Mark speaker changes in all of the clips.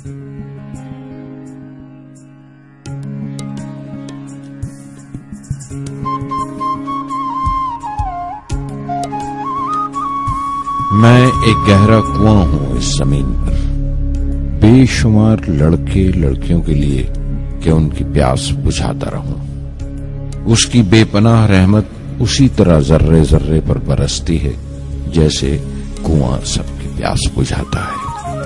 Speaker 1: मैं एक गहरा कुआं हूं इस जमीन पर, बेशुमार लड़के लड़कियों के लिए कि उनकी प्यास बुझाता रहूं। उसकी बेपनाह रहमत उसी तरह जर्रे जर्रे पर बरसती है जैसे कुआं सबकी प्यास बुझाता है।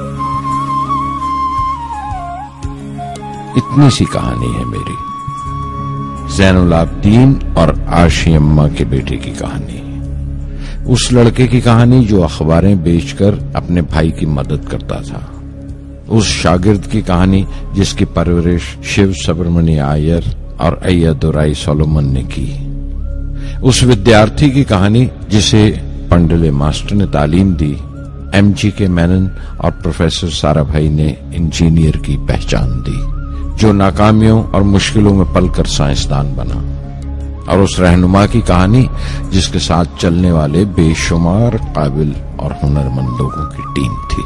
Speaker 1: इतनी सी कहानी है मेरी, ज़ैनुल आबिदीन और आशी अम्मा के बेटे की कहानी। उस लड़के की कहानी जो अखबारें बेचकर अपने भाई की मदद करता था। उस शागिर्द की कहानी जिसकी परवरिश शिव सुब्रमण्य अय्यर और अय्यदुराई सोलोमन ने की। उस विद्यार्थी की कहानी जिसे पंडले मास्टर ने तालीम दी, MGK मेनन और प्रोफेसर साराभाई ने इंजीनियर की पहचान दी, जो नाकामियों और मुश्किलों में पलकर साइंसदान बना। और उस रहनुमा की कहानी जिसके साथ चलने वाले बेशुमार काबिल और हुनरमंद लोगों की टीम थी।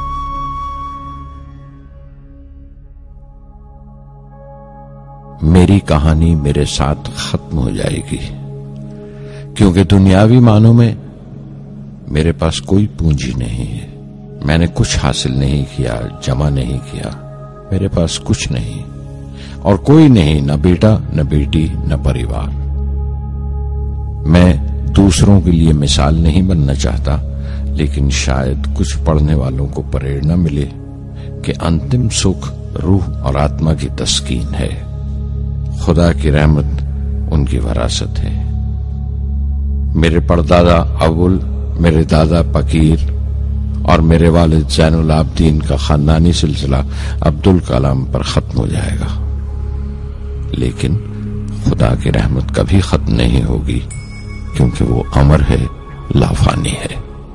Speaker 1: मेरी कहानी मेरे साथ खत्म हो जाएगी, क्योंकि दुनियावी मानों में मेरे पास कोई पूंजी नहीं है। मैंने कुछ हासिल नहीं किया, जमा नहीं किया। मेरे पास कुछ नहीं और कोई नहीं, न बेटा, न बेटी, न परिवार। मैं दूसरों के लिए मिसाल नहीं बनना चाहता, लेकिन शायद कुछ पढ़ने वालों को प्रेरणा मिले कि अंतिम सुख रूह और आत्मा की तस्कीन है। खुदा की रहमत उनकी विरासत है। मेरे परदादा अबुल, मेरे दादा फकीर और मेरे वालिद ज़ैनुल आबिदीन का खानदानी सिलसिला अब्दुल कलाम पर खत्म हो जाएगा, लेकिन खुदा की रहमत कभी खत्म नहीं होगी, क्योंकि वो अमर है, लाफानी है।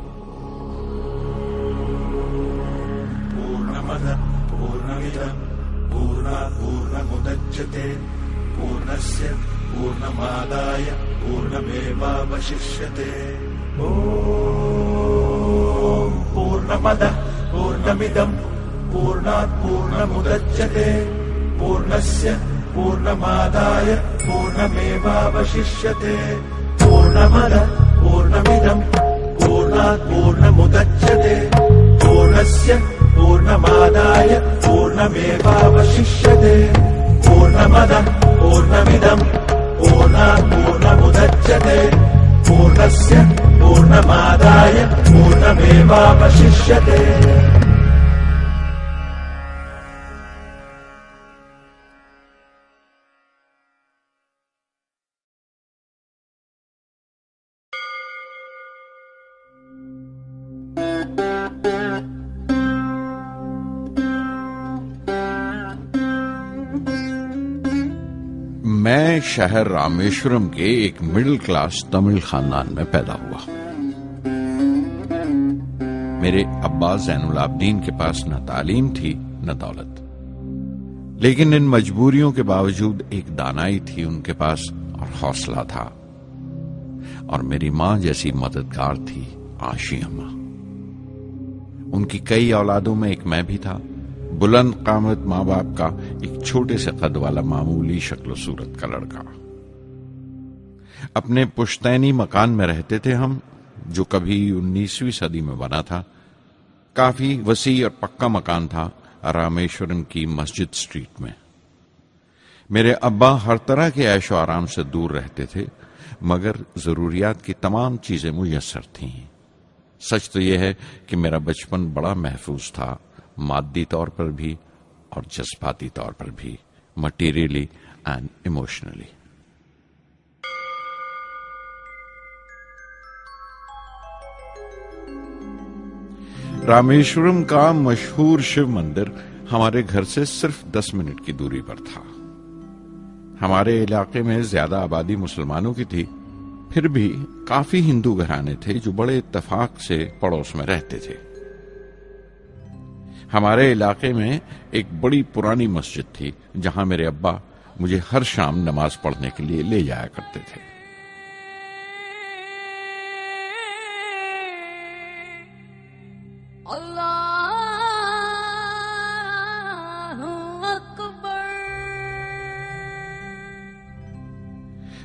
Speaker 2: पूर्णमदः पूर्णमिदं पूर्णात् पूर्णमुदच्यते पूर्णस्य पूर्णमादाय पूर्णमेवावशिष्यते। ॐ पूर्णमदः पूर्णमिदं पूर्णात् पूर्णमुदच्यते पूर्णस्य पूर्णमादाय पूर्णमेवावशिष्यते। पूर्णमदः पूर्णमिदं पूर्णात् पूर्णमुदच्यते पूर्णस्य पूर्णमादाय पूर्णमेवावशिष्यते। पूर्णमदः पूर्णमिदं पूर्णात् पूर्णमुदच्यते पूर्णस्य पूर्णमादाय पूर्णमेवावशिष्यते।
Speaker 1: मैं शहर रामेश्वरम के एक मिडिल क्लास तमिल खानदान में पैदा हुआ। मेरे अब्बा ज़ैनुल आबिदीन के पास न तालीम थी न दौलत, लेकिन इन मजबूरियों के बावजूद एक दानाई थी उनके पास और हौसला था। और मेरी मां जैसी मददगार थी आशी अम्मा। उनकी कई औलादों में एक मैं भी था, बुलंद कामत माँ बाप का एक छोटे से कद वाला मामूली शक्ल सूरत का लड़का। अपने पुश्तैनी मकान में रहते थे हम, जो कभी 19वीं सदी में बना था। काफी वसी और पक्का मकान था रामेश्वरम की मस्जिद स्ट्रीट में। मेरे अब्बा हर तरह के ऐशो आराम से दूर रहते थे, मगर जरूरियात की तमाम चीजें मुयस्सर थीं। सच तो यह है कि मेरा बचपन बड़ा महफूज था, मादी तौर पर भी और जज्बाती तौर पर भी, मटीरियली एंड इमोशनली। रामेश्वरम का मशहूर शिव मंदिर हमारे घर से सिर्फ 10 मिनट की दूरी पर था। हमारे इलाके में ज्यादा आबादी मुसलमानों की थी, फिर भी काफी हिंदू घराने थे जो बड़े इत्तेफाक से पड़ोस में रहते थे। हमारे इलाके में एक बड़ी पुरानी मस्जिद थी, जहां मेरे अब्बा मुझे हर शाम नमाज पढ़ने के लिए ले जाया करते थे।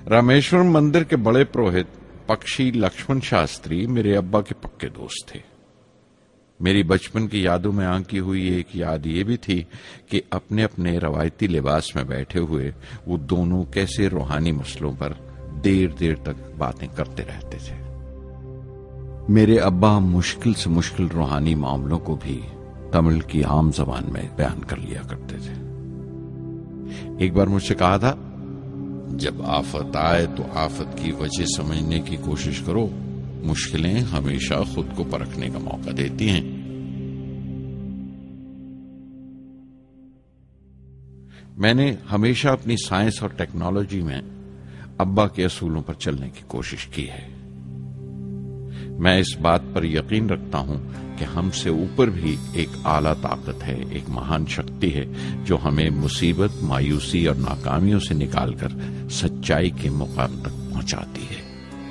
Speaker 1: रामेश्वरम मंदिर के बड़े पुरोहित पक्षी लक्ष्मण शास्त्री मेरे अब्बा के पक्के दोस्त थे। मेरी बचपन की यादों में आंकी हुई एक याद ये भी थी कि अपने अपने रवायती लिबास में बैठे हुए वो दोनों कैसे रूहानी मसलों पर देर देर तक बातें करते रहते थे। मेरे अब्बा मुश्किल से मुश्किल रूहानी मामलों को भी तमिल की आम जबान में बयान कर लिया करते थे। एक बार मुझसे कहा था, जब आफत आए तो आफत की वजह समझने की कोशिश करो, मुश्किलें हमेशा खुद को परखने का मौका देती हैं। मैंने हमेशा अपनी साइंस और टेक्नोलॉजी में अब्बा के असूलों पर चलने की कोशिश की है। मैं इस बात पर यकीन रखता हूं कि हमसे ऊपर भी एक आला ताकत है, एक महान शक्ति है जो हमें मुसीबत, मायूसी और नाकामियों से निकालकर सच्चाई के मुकाम तक पहुंचाती है।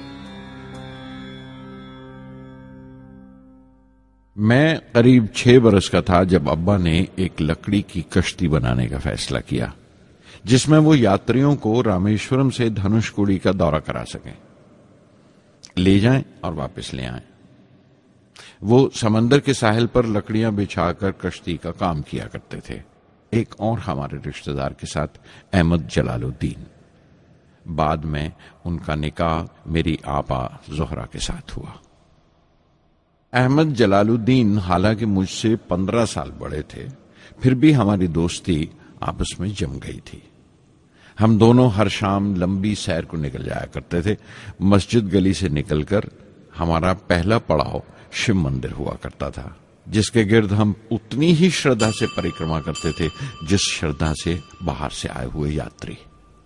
Speaker 1: मैं करीब 6 बरस का था जब अब्बा ने एक लकड़ी की कश्ती बनाने का फैसला किया, जिसमें वो यात्रियों को रामेश्वरम से धनुषकोडी का दौरा करा सकें, ले जाएं और वापस ले आएं। वो समंदर के साहिल पर लकड़ियां बिछाकर कश्ती का काम किया करते थे। एक और हमारे रिश्तेदार के साथ, अहमद जलालुद्दीन। बाद में उनका निकाह मेरी आपा जोहरा के साथ हुआ। अहमद जलालुद्दीन हालांकि मुझसे 15 साल बड़े थे, फिर भी हमारी दोस्ती आपस में जम गई थी। हम दोनों हर शाम लंबी सैर को निकल जाया करते थे। मस्जिद गली से निकलकर हमारा पहला पड़ाव शिव मंदिर हुआ करता था, जिसके गिर्द हम उतनी ही श्रद्धा से परिक्रमा करते थे जिस श्रद्धा से बाहर से आए हुए यात्री।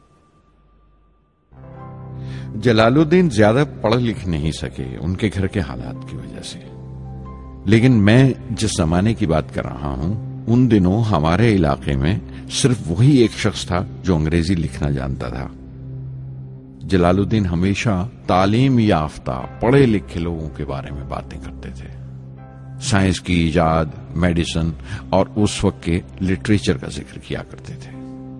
Speaker 1: जलालुद्दीन ज्यादा पढ़ लिख नहीं सके उनके घर के हालात की वजह से, लेकिन मैं जिस जमाने की बात कर रहा हूं, उन दिनों हमारे इलाके में सिर्फ वही एक शख्स था जो अंग्रेजी लिखना जानता था। जलालुद्दीन हमेशा तालीम याफ्ता पढ़े लिखे लोगों के बारे में बातें करते थे, साइंस की इजाद, मेडिसिन और उस वक्त के लिटरेचर का जिक्र किया करते थे।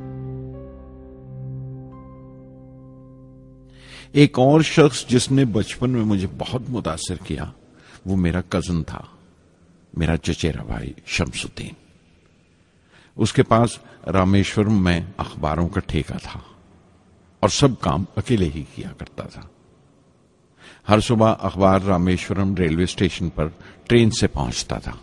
Speaker 1: एक और शख्स जिसने बचपन में मुझे बहुत मुतासिर किया वो मेरा कजन था, मेरा चचेरा भाई शमसुद्दीन। उसके पास रामेश्वरम में अखबारों का ठेका था और सब काम अकेले ही किया करता था। हर सुबह अखबार रामेश्वरम रेलवे स्टेशन पर ट्रेन से पहुंचता था।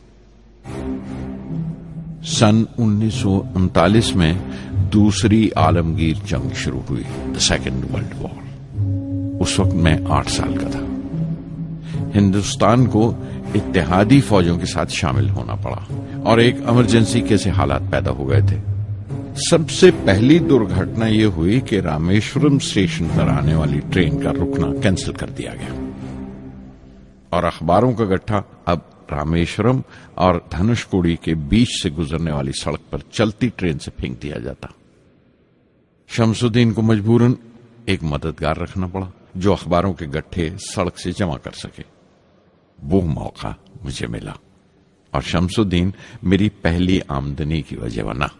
Speaker 1: सन 1939 में दूसरी आलमगीर जंग शुरू हुई, द सेकेंड वर्ल्ड वॉर। उस वक्त मैं 8 साल का था। हिंदुस्तान को इत्तेहादी फौजों के साथ शामिल होना पड़ा और एक इमरजेंसी के से हालात पैदा हो गए थे। सबसे पहली दुर्घटना यह हुई कि रामेश्वरम स्टेशन पर आने वाली ट्रेन का रुकना कैंसिल कर दिया गया और अखबारों का गट्ठा अब रामेश्वरम और धनुषकोडी के बीच से गुजरने वाली सड़क पर चलती ट्रेन से फेंक दिया जाता। शमसुद्दीन को मजबूरन एक मददगार रखना पड़ा जो अखबारों के गट्ठे सड़क से जमा कर सके। वो मौका मुझे मिला और शमसुद्दीन मेरी पहली आमदनी की वजह बना।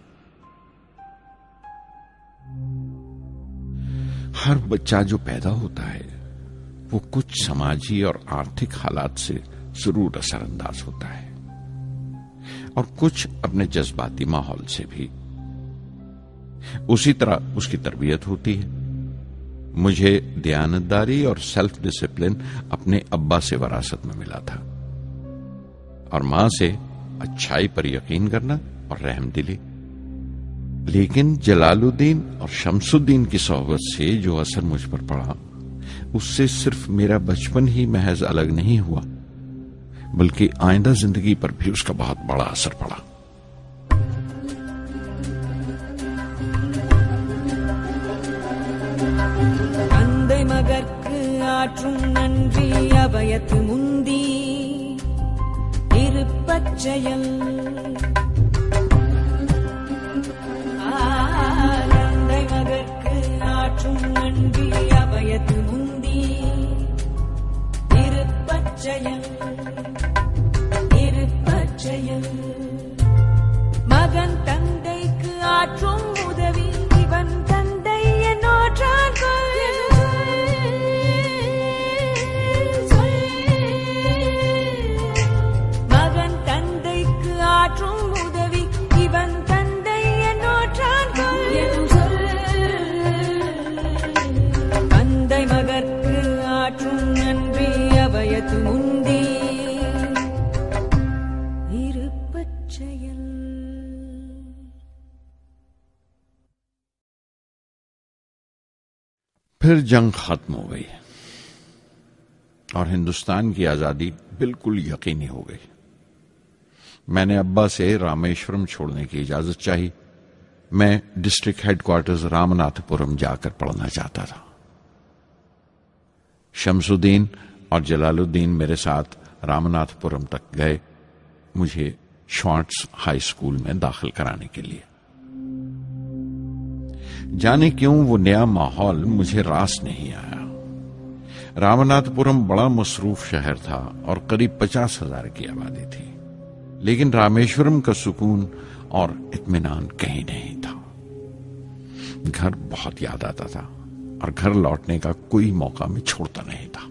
Speaker 1: हर बच्चा जो पैदा होता है वो कुछ समाजी और आर्थिक हालात से जरूर असरअंदाज होता है और कुछ अपने जज्बाती माहौल से भी। उसी तरह उसकी तरबियत होती है। मुझे दयानतदारी और सेल्फ डिसिप्लिन अपने अब्बा से विरासत में मिला था और मां से अच्छाई पर यकीन करना और रहमदिली। लेकिन जलालुद्दीन और शमसुद्दीन की सोहबत से जो असर मुझ पर पड़ा, उससे सिर्फ मेरा बचपन ही महज अलग नहीं हुआ, बल्कि आइंदा जिंदगी पर भी उसका बहुत बड़ा असर पड़ा।
Speaker 3: தந்தை மகற்கு ஆற்றும் நன்றி அபயத்து முந்தி இருப்பச்செயல் தந்தை மகற்கு ஆற்றும் நன்றி அபயத்து முந்தி இருப்பச்செயல் இருப்பச்செயல் மகன் தந்தைக்கு ஆற்றும் உதவி இவன் தந்தை என்னோற்றான்
Speaker 1: फिर जंग खत्म हो गई और हिंदुस्तान की आजादी बिल्कुल यकीनी हो गई। मैंने अब्बा से रामेश्वरम छोड़ने की इजाजत चाही। मैं डिस्ट्रिक्ट हेडक्वार्टर्स रामनाथपुरम जाकर पढ़ना चाहता था। शमसुद्दीन और जलालुद्दीन मेरे साथ रामनाथपुरम तक गए मुझे श्वार्ट्ज हाई स्कूल में दाखिल कराने के लिए। जाने क्यों वो नया माहौल मुझे रास नहीं आया। रामनाथपुरम बड़ा मसरूफ शहर था और करीब 50,000 की आबादी थी, लेकिन रामेश्वरम का सुकून और इत्मीनान कहीं नहीं था। घर बहुत याद आता था और घर लौटने का कोई मौका मैं छोड़ता नहीं था।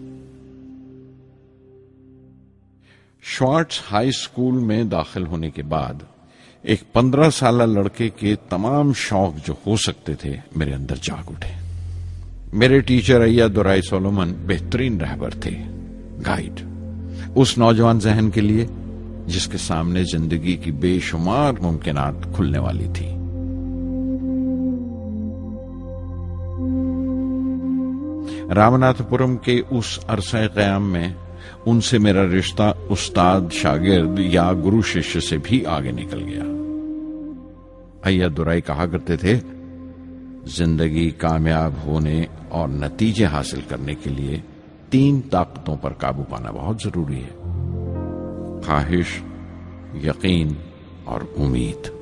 Speaker 1: श्वार्ट्ज हाई स्कूल में दाखिल होने के बाद एक 15 साल लड़के के तमाम शौक जो हो सकते थे मेरे अंदर जाग उठे। मेरे टीचर अय्यादुराई सोलोमन बेहतरीन रहबर थे, गाइड, उस नौजवान जहन के लिए जिसके सामने जिंदगी की बेशुमार मुमकिनात खुलने वाली थी। रामनाथपुरम के उस अरसा क़याम में उनसे मेरा रिश्ता उस्ताद शागिर्द या गुरु शिष्य से भी आगे निकल गया। अय्यादुराई कहा करते थे, जिंदगी कामयाब होने और नतीजे हासिल करने के लिए 3 ताकतों पर काबू पाना बहुत जरूरी है: ख्वाहिश, यकीन और उम्मीद।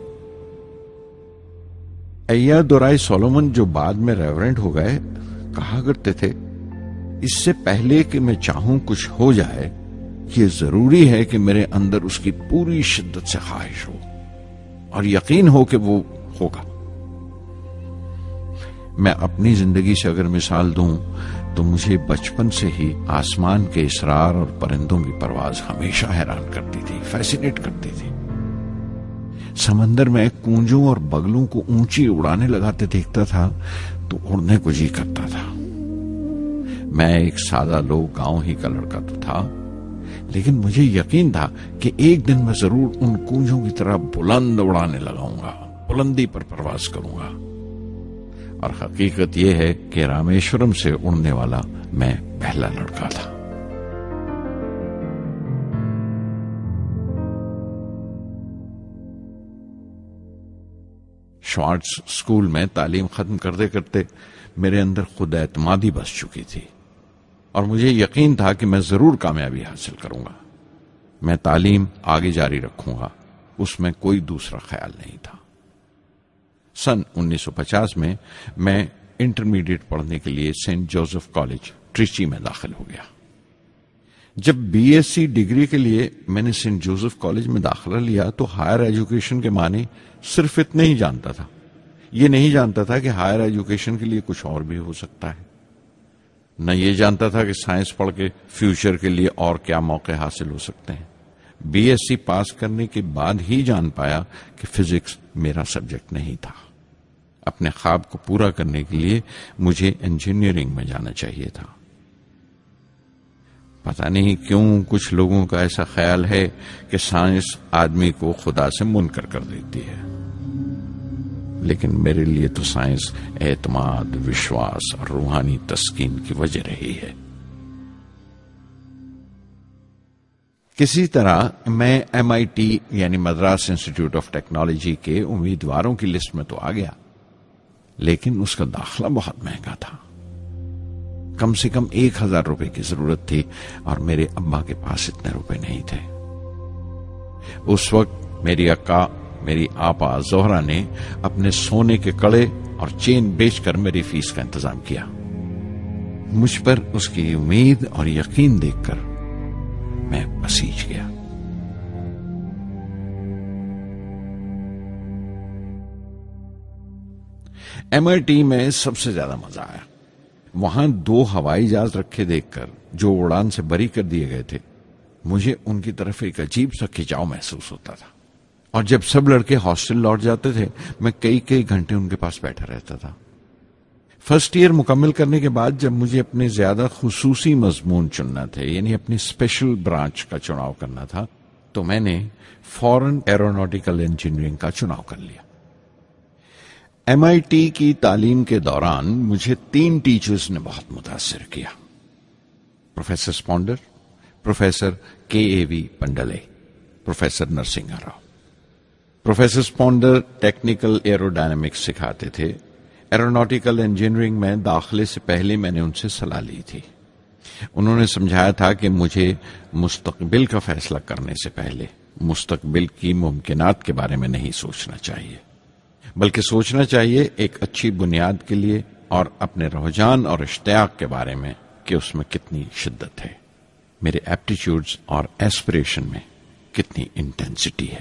Speaker 1: अय्यादुराई सोलोमन जो बाद में रेवरेंड हो गए कहा करते थे, इससे पहले कि मैं चाहूं कुछ हो जाए, ये जरूरी है कि मेरे अंदर उसकी पूरी शिद्दत से ख्वाहिश हो और यकीन हो कि वो होगा। मैं अपनी जिंदगी से अगर मिसाल दूं तो मुझे बचपन से ही आसमान के इसरार और परिंदों की परवाज हमेशा हैरान करती थी, फैसिनेट करती थी। समंदर में कूंजों और बगलों को ऊंची उड़ाने लगाते देखता था तो उड़ने को जी करता था। मैं एक सादा लोग गांव ही का लड़का तो था, लेकिन मुझे यकीन था कि एक दिन मैं जरूर उन कूंजों की तरह बुलंद उड़ाने लगाऊंगा, बुलंदी पर परवाज करूंगा। और हकीकत यह है कि रामेश्वरम से उड़ने वाला मैं पहला लड़का था। श्वार्ट्ज स्कूल में तालीम खत्म करते करते मेरे अंदर खुद एतमादी बस चुकी थी और मुझे यकीन था कि मैं जरूर कामयाबी हासिल करूंगा। मैं तालीम आगे जारी रखूंगा, उसमें कोई दूसरा ख्याल नहीं था। सन 1950 में मैं इंटरमीडिएट पढ़ने के लिए सेंट जोसेफ कॉलेज ट्रिची में दाखिल हो गया। जब बीएससी डिग्री के लिए मैंने सेंट जोसेफ कॉलेज में दाखिला लिया तो हायर एजुकेशन के माने सिर्फ इतने ही जानता था। ये नहीं जानता था कि हायर एजुकेशन के लिए कुछ और भी हो सकता है। न ये जानता था कि साइंस पढ़ के फ्यूचर के लिए और क्या मौके हासिल हो सकते हैं। बीएससी पास करने के बाद ही जान पाया कि फिजिक्स मेरा सब्जेक्ट नहीं था। अपने ख्वाब को पूरा करने के लिए मुझे इंजीनियरिंग में जाना चाहिए था। पता नहीं क्यों कुछ लोगों का ऐसा ख्याल है कि साइंस आदमी को खुदा से मुनकर कर देती है, लेकिन मेरे लिए तो साइंस एतमाद, विश्वास और रूहानी तस्कीन की वजह रही है। किसी तरह मैं MIT यानी मद्रास इंस्टीट्यूट ऑफ टेक्नोलॉजी के उम्मीदवारों की लिस्ट में तो आ गया, लेकिन उसका दाखला बहुत महंगा था। कम से कम 1,000 रुपए की जरूरत थी और मेरे अब्बा के पास इतने रुपए नहीं थे। उस वक्त मेरी अक्का, मेरी आपा जोहरा ने अपने सोने के कड़े और चेन बेचकर मेरी फीस का इंतजाम किया। मुझ पर उसकी उम्मीद और यकीन देखकर मैं पसीज गया। MIT में सबसे ज्यादा मजा आया। वहां 2 हवाई जहाज रखे देखकर जो उड़ान से बरी कर दिए गए थे, मुझे उनकी तरफ एक अजीब सा खिंचाव महसूस होता था। और जब सब लड़के हॉस्टल लौट जाते थे, मैं कई कई घंटे उनके पास बैठा रहता था। फर्स्ट ईयर मुकम्मल करने के बाद जब मुझे अपने ज्यादा खुसूसी मजमून चुनना थे, यानी अपनी स्पेशल ब्रांच का चुनाव करना था, तो मैंने फॉरेन एरोनॉटिकल इंजीनियरिंग का चुनाव कर लिया। MIT की तालीम के दौरान मुझे 3 टीचर्स ने बहुत मुतासिर किया। Professor Sponder, professor KAV Pandalai, professor Narasimha Rao. Professor Sponder technical aerodynamics सिखाते थे। एरोनॉटिकल इंजीनियरिंग में दाखिले से पहले मैंने उनसे सलाह ली थी। उन्होंने समझाया था कि मुझे मुस्तकबिल का फैसला करने से पहले मुस्तकबिल की मुमकिनात के बारे में नहीं सोचना चाहिए, बल्कि सोचना चाहिए एक अच्छी बुनियाद के लिए और अपने रुझान और इश्तियाक के बारे में कि उसमें कितनी शिद्दत है, मेरे एप्टीट्यूड्स और एस्पिरेशन में कितनी इंटेंसिटी है।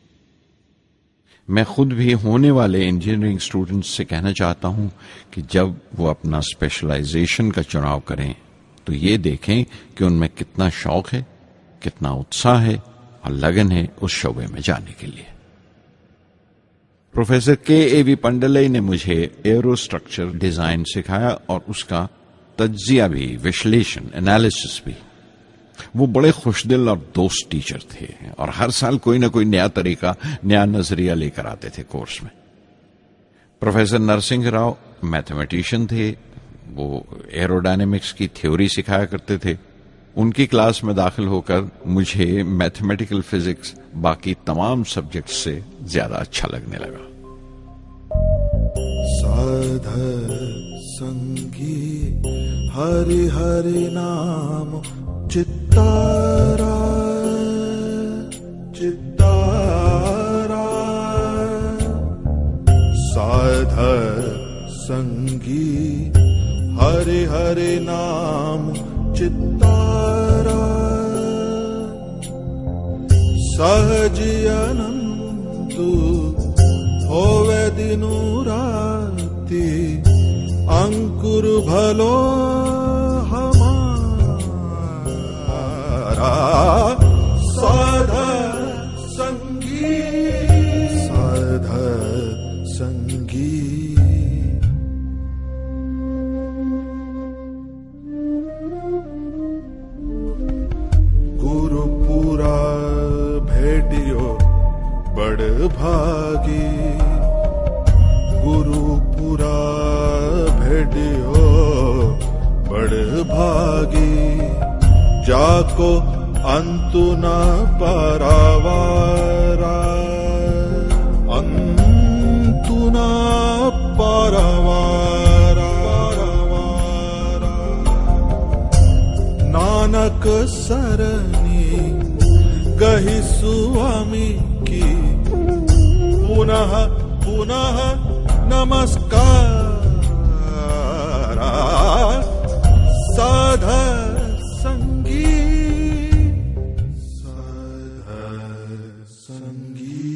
Speaker 1: मैं खुद भी होने वाले इंजीनियरिंग स्टूडेंट्स से कहना चाहता हूं कि जब वो अपना स्पेशलाइजेशन का चुनाव करें तो ये देखें कि उनमें कितना शौक है, कितना उत्साह है और लगन है उस शोबे में जाने के लिए। प्रोफेसर KAV पंडले ने मुझे एरो स्ट्रक्चर डिजाइन सिखाया और उसका तज्जिया भी, विश्लेषण, एनालिसिस भी। वो बड़े खुशदिल और दोस्त टीचर थे और हर साल कोई ना कोई नया तरीका, नया नजरिया लेकर आते थे कोर्स में। प्रोफेसर नरसिंह राव मैथमेटिशियन थे। वो एरोडायनेमिक्स की थ्योरी सिखाया करते थे। उनकी क्लास में दाखिल होकर मुझे मैथमेटिकल फिजिक्स बाकी तमाम सब्जेक्ट्स से ज्यादा अच्छा लगने लगा।
Speaker 4: साध संगी हरि हरि नाम चित्तारा चित्तारा, साध संगी हरि हरि नाम चित्तारा, सहजी अनंतु होवे दिनु राति, अंकुर भलो हमारा, साध संगी साध संगी। गुरुपुरा भेटियो बड़ भागी, गुरुपुरा भेटियो बड़ भागी, जाको अंतु न पारावारा, अंतु न पारावारा, नानक सरनी गही स्वामी की, पुनः पुनः नमस्कार, साध संगी साध संगी।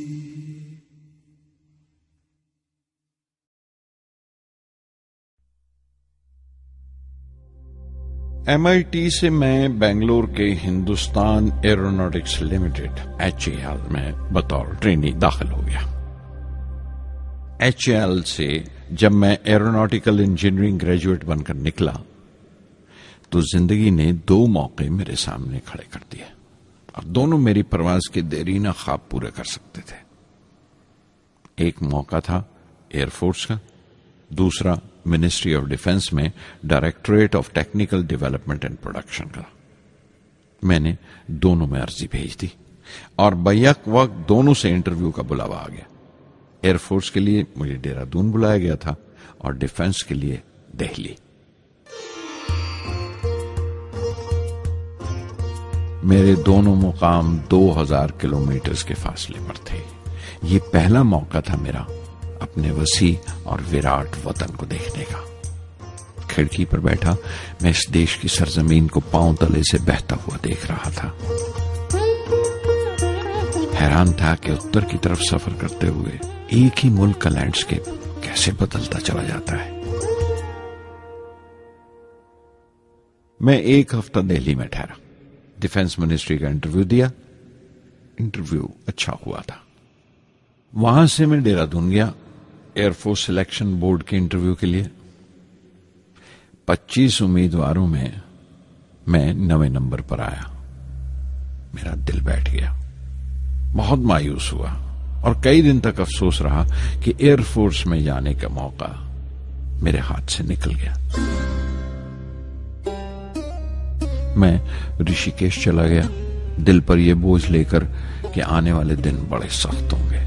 Speaker 1: MIT से मैं बेंगलोर के हिंदुस्तान एरोनॉटिक्स लिमिटेड HAL में बतौर ट्रेनी दाखिल हो गया। HAL से जब मैं एरोनॉटिकल इंजीनियरिंग ग्रेजुएट बनकर निकला तो जिंदगी ने 2 मौके मेरे सामने खड़े कर दिए और दोनों मेरी परवाज के देरीना ख्वाब पूरे कर सकते थे। एक मौका था एयरफोर्स का, दूसरा मिनिस्ट्री ऑफ डिफेंस में directorate of technical development and production का। मैंने दोनों में अर्जी भेज दी और बैक वक्त दोनों से इंटरव्यू का बुलावा आ गया। एयरफोर्स के लिए मुझे देहरादून बुलाया गया था और डिफेंस के लिए दिल्ली। मेरे दोनों मुकाम 2000 किलोमीटर के फासले पर थे। ये पहला मौका था मेरा अपने वसी और विराट वतन को देखने का। खिड़की पर बैठा मैं इस देश की सरजमीन को पांव तले से बहता हुआ देख रहा था। हैरान था कि उत्तर की तरफ सफर करते हुए एक ही मुल्क का लैंडस्केप कैसे बदलता चला जाता है। मैं 1 हफ्ता दिल्ली में ठहरा, डिफेंस मिनिस्ट्री का इंटरव्यू दिया। इंटरव्यू अच्छा हुआ था। वहां से मैं देहरादून गया एयरफोर्स सिलेक्शन बोर्ड के इंटरव्यू के लिए। 25 उम्मीदवारों में मैं 9वें नंबर पर आया। मेरा दिल बैठ गया, बहुत मायूस हुआ और कई दिन तक अफसोस रहा कि एयरफोर्स में जाने का मौका मेरे हाथ से निकल गया। मैं ऋषिकेश चला गया, दिल पर यह बोझ लेकर कि आने वाले दिन बड़े सख्त होंगे।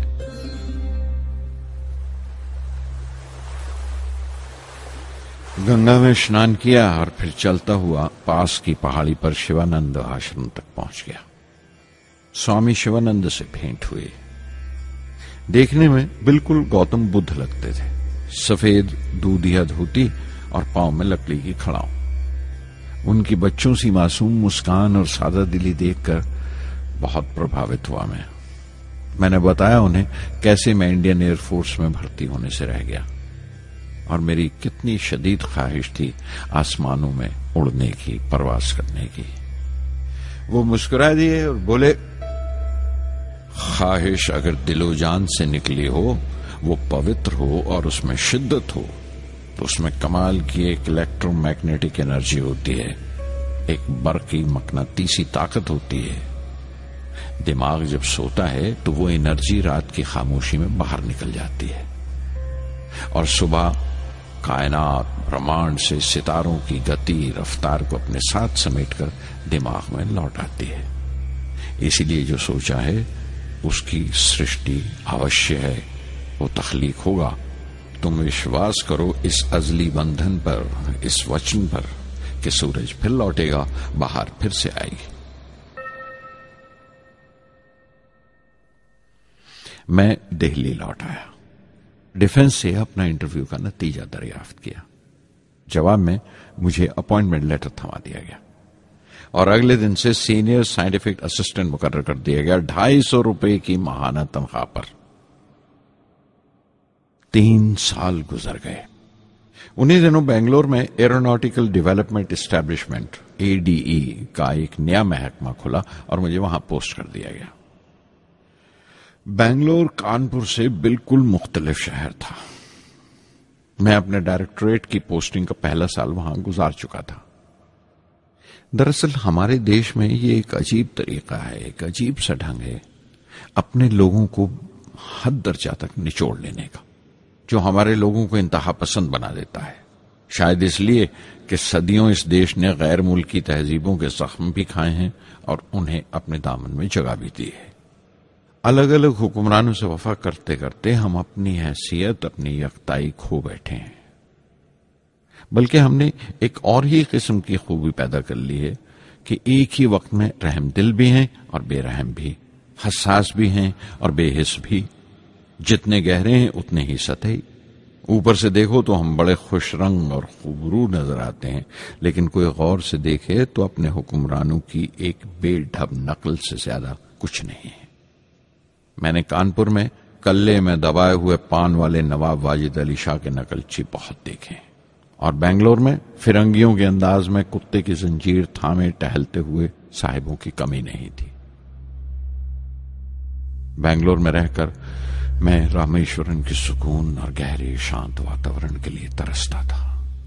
Speaker 1: गंगा में स्नान किया और फिर चलता हुआ पास की पहाड़ी पर शिवानंद आश्रम तक पहुंच गया। स्वामी शिवानंद से भेंट हुई। देखने में बिल्कुल गौतम बुद्ध लगते थे, सफेद दूधिया धोती और पांव में लकड़ी की खड़ाऊ। उनकी बच्चों सी मासूम मुस्कान और सादा दिली देखकर बहुत प्रभावित हुआ मैंने बताया उन्हें कैसे मैं इंडियन एयरफोर्स में भर्ती होने से रह गया और मेरी कितनी शदीद ख्वाहिश थी आसमानों में उड़ने की, परवास करने की। वो मुस्कुरा दिए और बोले, ख्वाहिश अगर दिलो जान से निकली हो, वो पवित्र हो और उसमें शिद्दत हो, तो उसमें कमाल की एक इलेक्ट्रोमैग्नेटिक एनर्जी होती है, एक बरकी मकनातीसी ताकत होती है। दिमाग जब सोता है तो वो एनर्जी रात की खामोशी में बाहर निकल जाती है और सुबह कायनात ब्रह्मांड से सितारों की गति रफ्तार को अपने साथ समेटकर दिमाग में लौट आती है। इसीलिए जो सोचा है उसकी सृष्टि अवश्य है, वो तख्लीक होगा। तुम विश्वास करो इस अजली बंधन पर, इस वचन पर कि सूरज फिर लौटेगा, बाहर फिर से आएगी। मैं दिल्ली लौट आया, डिफेंस से अपना इंटरव्यू का नतीजा दरियाफ्त किया। जवाब में मुझे अपॉइंटमेंट लेटर थमा दिया गया और अगले दिन से सीनियर साइंटिफिक असिस्टेंट मुकर्रर कर दिया गया 250 रुपए की माहाना तनख्वाह पर। 3 साल गुजर गए। उन्हीं दिनों बेंगलोर में एरोनॉटिकल डेवलपमेंट एस्टेब्लिशमेंट ADE का एक नया महकमा खुला और मुझे वहां पोस्ट कर दिया गया। बेंगलोर कानपुर से बिल्कुल मुख्तलिफ शहर था। मैं अपने डायरेक्टोरेट की पोस्टिंग का पहला साल वहां गुजार चुका था। दरअसल हमारे देश में ये एक अजीब तरीका है, एक अजीब सा ढंग है अपने लोगों को हद दर्जा तक निचोड़ लेने का, जो हमारे लोगों को इंतहा पसंद बना देता है। शायद इसलिए कि सदियों इस देश ने गैर मुल्की तहजीबों के जख्म भी खाए हैं और उन्हें अपने दामन में जगह भी दी है। अलग अलग हुक्मरानों से वफा करते करते हम अपनी हैसियत, अपनी यकताई खो बैठे हैं। बल्कि हमने एक और ही किस्म की खूबी पैदा कर ली है कि एक ही वक्त में रहम दिल भी हैं और बेरहम भी, हसास भी हैं और बेहिस भी। जितने गहरे हैं उतने ही सतही। ऊपर से देखो तो हम बड़े खुश रंग और खूबरू नजर आते हैं, लेकिन कोई गौर से देखे तो अपने हुक्मरानों की एक बेढब नकल से ज्यादा कुछ नहीं है। मैंने कानपुर में कल्ले में दबाए हुए पान वाले नवाब वाजिद अली शाह के नकलची बहुत देखे और बेंगलोर में फिरंगियों के अंदाज में कुत्ते की जंजीर थामे टहलते हुए साहिबों की कमी नहीं थी। बेंगलोर में रहकर मैं रामेश्वरम की सुकून और गहरे शांत वातावरण के लिए तरसता था।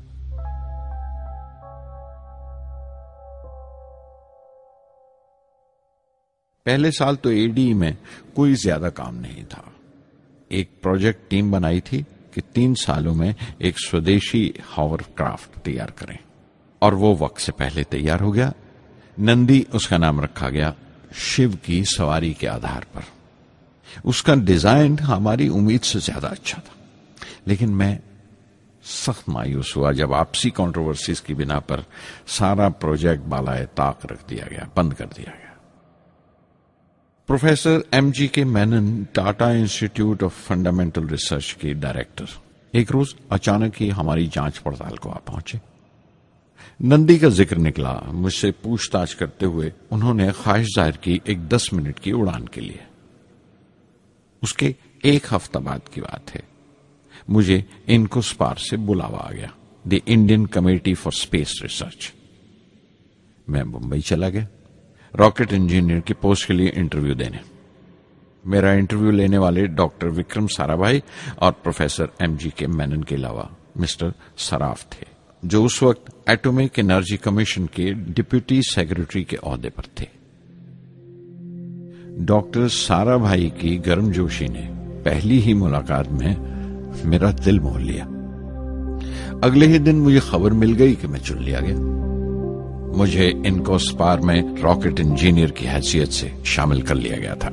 Speaker 1: पहले साल तो ADE में कोई ज्यादा काम नहीं था। एक प्रोजेक्ट टीम बनाई थी कि 3 सालों में एक स्वदेशी हॉवरक्राफ्ट तैयार करें और वो वक्त से पहले तैयार हो गया। नंदी उसका नाम रखा गया, शिव की सवारी के आधार पर। उसका डिजाइन हमारी उम्मीद से ज्यादा अच्छा था, लेकिन मैं सख्त मायूस हुआ जब आपसी कंट्रोवर्सीज की बिना पर सारा प्रोजेक्ट बालाए ताक रख दिया गया, बंद कर दिया गया। Professor MGK Menon, Tata institute of fundamental research के डायरेक्टर, एक रोज अचानक ही हमारी जांच पड़ताल को आ पहुंचे। नंदी का जिक्र निकला। मुझसे पूछताछ करते हुए उन्होंने ख्वाहिश जाहिर की एक 10 मिनट की उड़ान के लिए। उसके 1 हफ्ता बाद की बात है, मुझे इनकोस्पार से बुलावा आ गया, the Indian committee for space research. मैं मुंबई चला गया रॉकेट इंजीनियर की पोस्ट के लिए इंटरव्यू देने। मेरा इंटरव्यू लेने वाले डॉक्टर विक्रम साराभाई और प्रोफेसर MGK मेनन के अलावा मिस्टर सराफ थे, जो उस वक्त एटॉमिक एनर्जी कमीशन के डिप्यूटी सेक्रेटरी के ओहदे पर थे। डॉक्टर साराभाई की गर्मजोशी ने पहली ही मुलाकात में मेरा दिल मोह लिया। अगले ही दिन मुझे खबर मिल गई कि मैं चुन लिया गया। मुझे इनकोस्पार में रॉकेट इंजीनियर की हैसियत से शामिल कर लिया गया था।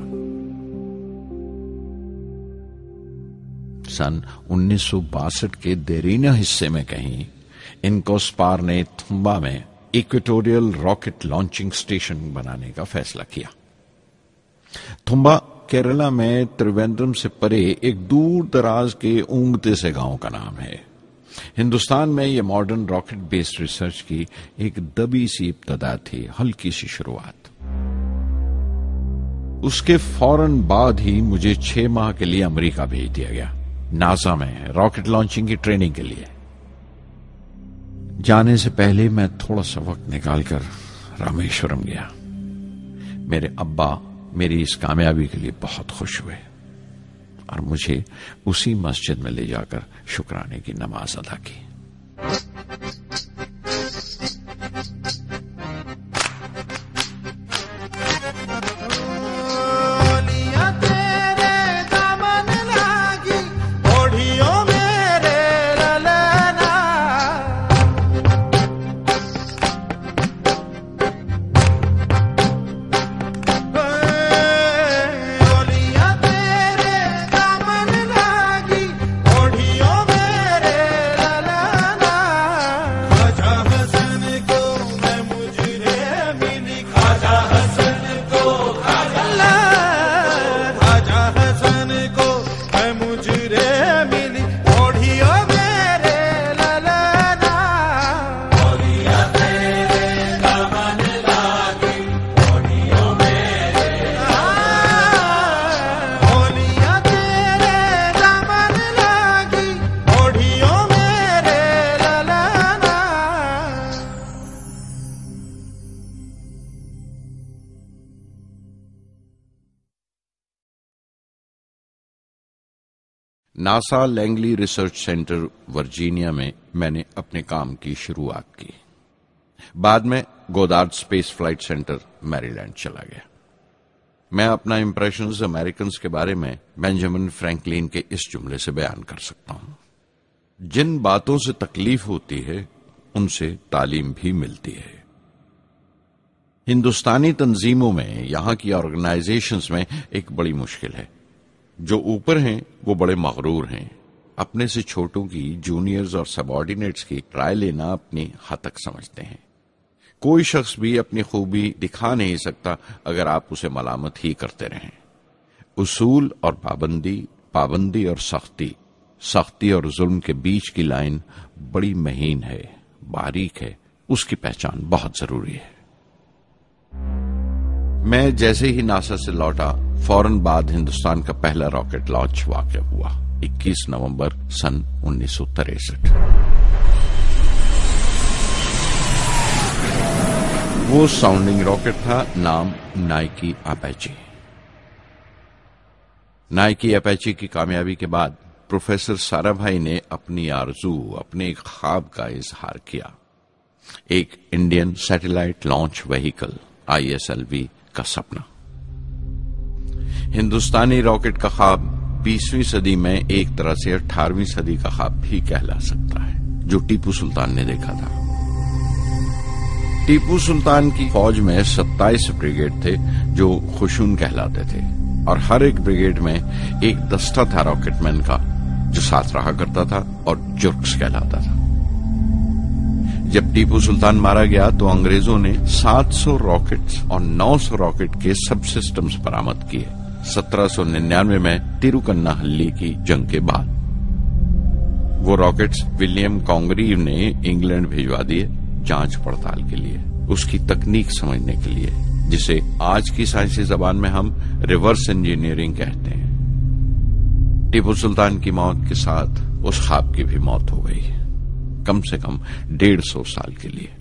Speaker 1: सन 1962 के देरीना हिस्से में कहीं इनकोस्पार ने थुम्बा में इक्वेटोरियल रॉकेट लॉन्चिंग स्टेशन बनाने का फैसला किया। थुम्बा केरला में त्रिवेंद्रम से परे एक दूर दराज के ऊंगते से गांव का नाम है। हिंदुस्तान में यह मॉडर्न रॉकेट बेस्ड रिसर्च की एक दबी सी इब्तदा थी, हल्की सी शुरुआत। उसके फौरन बाद ही मुझे 6 माह के लिए अमेरिका भेज दिया गया, नासा में रॉकेट लॉन्चिंग की ट्रेनिंग के लिए। जाने से पहले मैं थोड़ा सा वक्त निकालकर रामेश्वरम गया। मेरे अब्बा मेरी इस कामयाबी के लिए बहुत खुश हुए और मुझे उसी मस्जिद में ले जाकर शुक्राने की नमाज अदा की। NASA Langley research centre Virginia में मैंने अपने काम की शुरुआत की। बाद में Goddard space flight centre Maryland चला गया। मैं अपना इंप्रेशंस अमेरिकन्स के बारे में बेंजामिन फ्रैंकलिन के इस जुमले से बयान कर सकता हूं, जिन बातों से तकलीफ होती है उनसे तालीम भी मिलती है। हिंदुस्तानी तंजीमों में, यहां की ऑर्गेनाइजेशंस में एक बड़ी मुश्किल है। जो ऊपर हैं वो बड़े मगरूर हैं। अपने से छोटों की, जूनियर्स और सबऑर्डिनेट्स की राय लेना अपनी हतक समझते हैं। कोई शख्स भी अपनी खूबी दिखा नहीं सकता अगर आप उसे मलामत ही करते रहें। उसूल और पाबंदी, पाबंदी और सख्ती, सख्ती और जुल्म के बीच की लाइन बड़ी महीन है, बारीक है। उसकी पहचान बहुत जरूरी है। मैं जैसे ही नासा से लौटा, फौरन बाद हिंदुस्तान का पहला रॉकेट लॉन्च वाक़या हुआ 21 नवंबर सन 1963। वो साउंडिंग रॉकेट था, नाम नाइकी अपाचे। नाइकी अपाचे की कामयाबी के बाद प्रोफेसर साराभाई ने अपनी आरजू, अपने एक ख्वाब का इजहार किया। एक Indian satellite launch vehicle ISLV का सपना। हिंदुस्तानी रॉकेट का ख्वाब 20वीं सदी में एक तरह से 18वीं सदी का ख्वाब भी कहला सकता है, जो टीपू सुल्तान ने देखा था। टीपू सुल्तान की फौज में 27 ब्रिगेड थे जो खुशून कहलाते थे, और हर एक ब्रिगेड में एक दस्ता था रॉकेटमैन का जो साथ रहा करता था और जुर्क्स कहलाता था। जब टीपू सुल्तान मारा गया तो अंग्रेजों ने 700 रॉकेट्स और 900 रॉकेट के सब सिस्टम्स बरामद किए 1799 में तिरुकन्नाहल्ली की जंग के बाद। वो रॉकेट्स विलियम कॉन्गरीव ने इंग्लैंड भिजवा दिए जांच पड़ताल के लिए, उसकी तकनीक समझने के लिए, जिसे आज की साइंसी जबान में हम रिवर्स इंजीनियरिंग कहते हैं। टीपू सुल्तान की मौत के साथ उस ख्वाब की भी मौत हो गई, कम से कम 150 साल के लिए।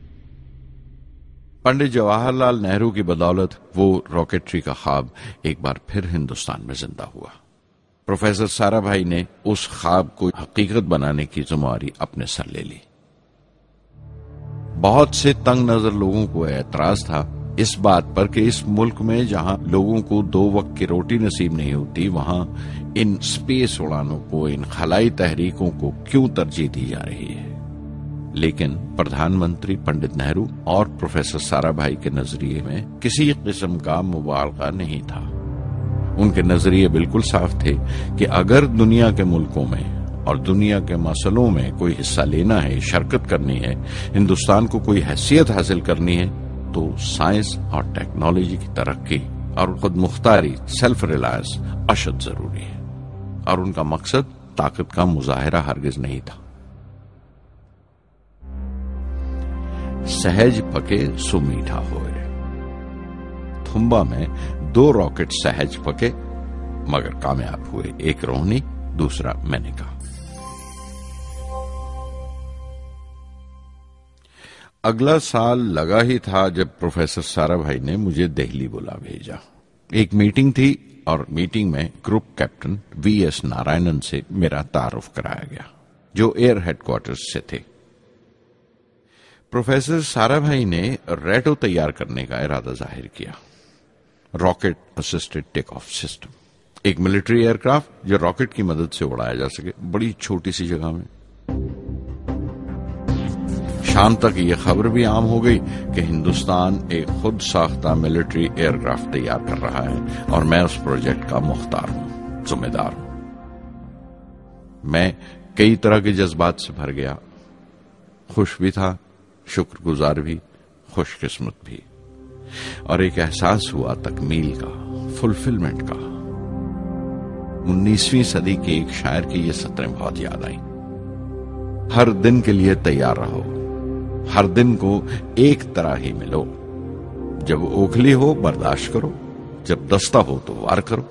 Speaker 1: पंडित जवाहरलाल नेहरू की बदौलत वो रॉकेटरी का ख्वाब एक बार फिर हिंदुस्तान में जिंदा हुआ। प्रोफेसर साराभाई ने उस ख्वाब को हकीकत बनाने की जिम्मेदारी अपने सर ले ली। बहुत से तंग नजर लोगों को एतराज था इस बात पर कि इस मुल्क में जहां लोगों को 2 वक्त की रोटी नसीब नहीं होती, वहां इन स्पेस उड़ानों को, इन खलाई तहरीकों को क्यों तरजीह दी जा रही है। लेकिन प्रधानमंत्री पंडित नेहरू और प्रोफेसर साराभाई के नजरिए में किसी किस्म का मुबालगा नहीं था। उनके नजरिए बिल्कुल साफ थे कि अगर दुनिया के मुल्कों में और दुनिया के मसलों में कोई हिस्सा लेना है, शिरकत करनी है, हिंदुस्तान को कोई हैसियत हासिल करनी है, तो साइंस और टेक्नोलॉजी की तरक्की और खुद मुख्तारी, सेल्फ रिलायंस अशद जरूरी है। और उनका मकसद ताकत का मुजाहिरा हरगिज नहीं था। सहज पके सुमीठा होए। थुम्बा में 2 रॉकेट सहज पके मगर कामयाब हुए, एक रोहिणी, दूसरा मेनका। अगला साल लगा ही था जब प्रोफेसर साराभाई ने मुझे दिल्ली बुला भेजा। एक मीटिंग थी और मीटिंग में ग्रुप कैप्टन वीएस नारायणन से मेरा तारुफ कराया गया, जो एयर हेडक्वार्टर्स से थे। प्रोफेसर साराभाई ने रेटो तैयार करने का इरादा जाहिर किया, rocket assisted take off system, एक मिलिट्री एयरक्राफ्ट जो रॉकेट की मदद से उड़ाया जा सके बड़ी छोटी सी जगह में। शाम तक यह खबर भी आम हो गई कि हिंदुस्तान एक खुद साख्ता मिलिट्री एयरक्राफ्ट तैयार कर रहा है और मैं उस प्रोजेक्ट का मुख्तार हूं, जिम्मेदार हूं। मैं कई तरह के जज्बात से भर गया, खुश भी था, शुक्रगुजार भी, खुशकिस्मत भी, और एक एहसास हुआ तकमील का, फुलफिलमेंट का। 19वीं सदी के एक शायर की ये सतरें बहुत याद आई। हर दिन के लिए तैयार रहो, हर दिन को एक तरह ही मिलो। जब ओखली हो बर्दाश्त करो, जब दस्ता हो तो वार करो।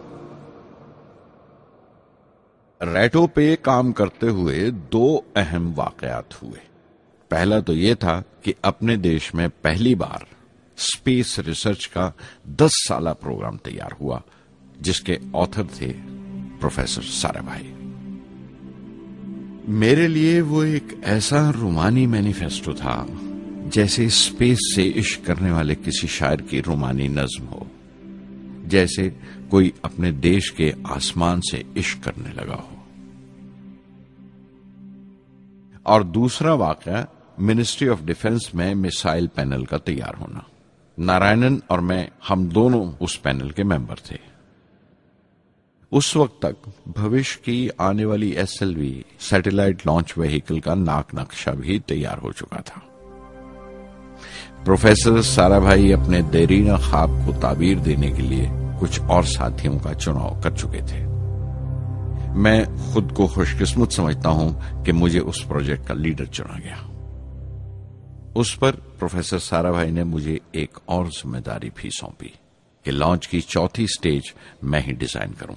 Speaker 1: रेटो पे काम करते हुए 2 अहम वाकयात हुए। पहला तो यह था कि अपने देश में पहली बार स्पेस रिसर्च का 10 साला प्रोग्राम तैयार हुआ, जिसके ऑथर थे प्रोफेसर साराभाई। मेरे लिए वो एक ऐसा रोमानी मैनिफेस्टो था जैसे स्पेस से इश्क करने वाले किसी शायर की रोमानी नज्म हो, जैसे कोई अपने देश के आसमान से इश्क करने लगा हो। और दूसरा वाकया मिनिस्ट्री ऑफ डिफेंस में मिसाइल पैनल का तैयार होना। नारायणन और मैं, हम दोनों उस पैनल के मेंबर थे। उस वक्त तक भविष्य की आने वाली SLV सैटेलाइट लॉन्च व्हीकल का नाक नक्शा भी तैयार हो चुका था। प्रोफेसर साराभाई अपने देरीना ख्वाब को ताबीर देने के लिए कुछ और साथियों का चुनाव कर चुके थे। मैं खुद को खुशकिस्मत समझता हूं कि मुझे उस प्रोजेक्ट का लीडर चुना गया। उस पर प्रोफेसर साराभाई ने मुझे एक और जिम्मेदारी भी सौंपी कि लॉन्च की 4थी स्टेज मैं ही डिजाइन करूं।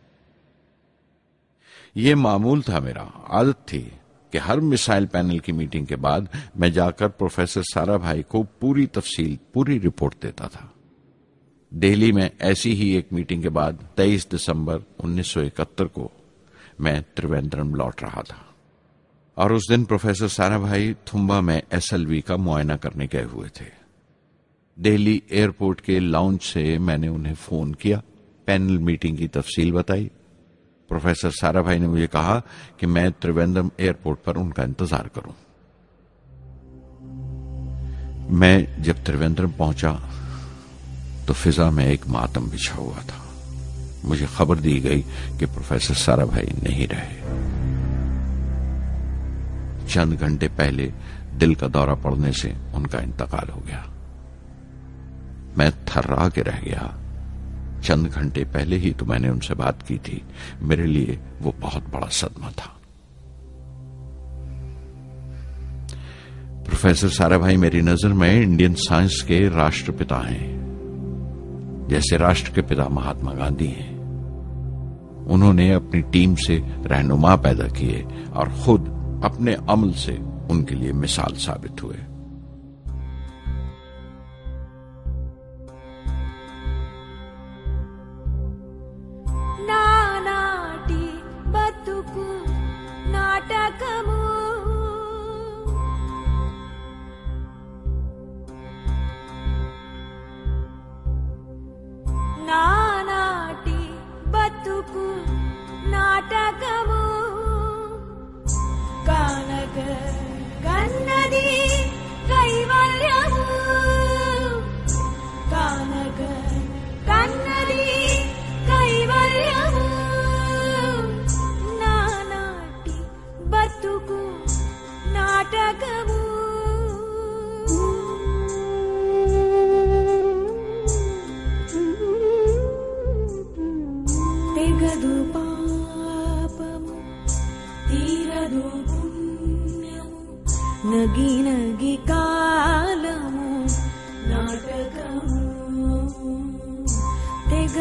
Speaker 1: यह मामूल था, मेरा आदत थी कि हर मिसाइल पैनल की मीटिंग के बाद मैं जाकर प्रोफेसर साराभाई को पूरी तफसील, पूरी रिपोर्ट देता था। दिल्ली में ऐसी ही एक मीटिंग के बाद 23 दिसंबर 1971 को मैं त्रिवेंद्रम लौट रहा था और उस दिन प्रोफेसर साराभाई थुम्बा में SLV का मुआयना करने गए हुए थे। दिल्ली एयरपोर्ट के लाउंज से मैंने उन्हें फोन किया, पैनल मीटिंग की तफसील बताई। प्रोफेसर साराभाई ने मुझे कहा कि मैं त्रिवेंद्रम एयरपोर्ट पर उनका इंतजार करूं। मैं जब त्रिवेंद्रम पहुंचा तो फिजा में एक मातम बिछा हुआ था। मुझे खबर दी गई कि प्रोफेसर साराभाई नहीं रहे। चंद घंटे पहले दिल का दौरा पड़ने से उनका इंतकाल हो गया। मैं थर्रा के रह गया। चंद घंटे पहले ही तो मैंने उनसे बात की थी। मेरे लिए वो बहुत बड़ा सदमा था। प्रोफेसर साराभाई मेरी नजर में इंडियन साइंस के राष्ट्रपिता हैं, जैसे राष्ट्र के पिता महात्मा गांधी हैं। उन्होंने अपनी टीम से रहनुमा पैदा किए और खुद अपने अमल से उनके लिए मिसाल साबित हुए।
Speaker 3: నానాటి బతుకు నాటకము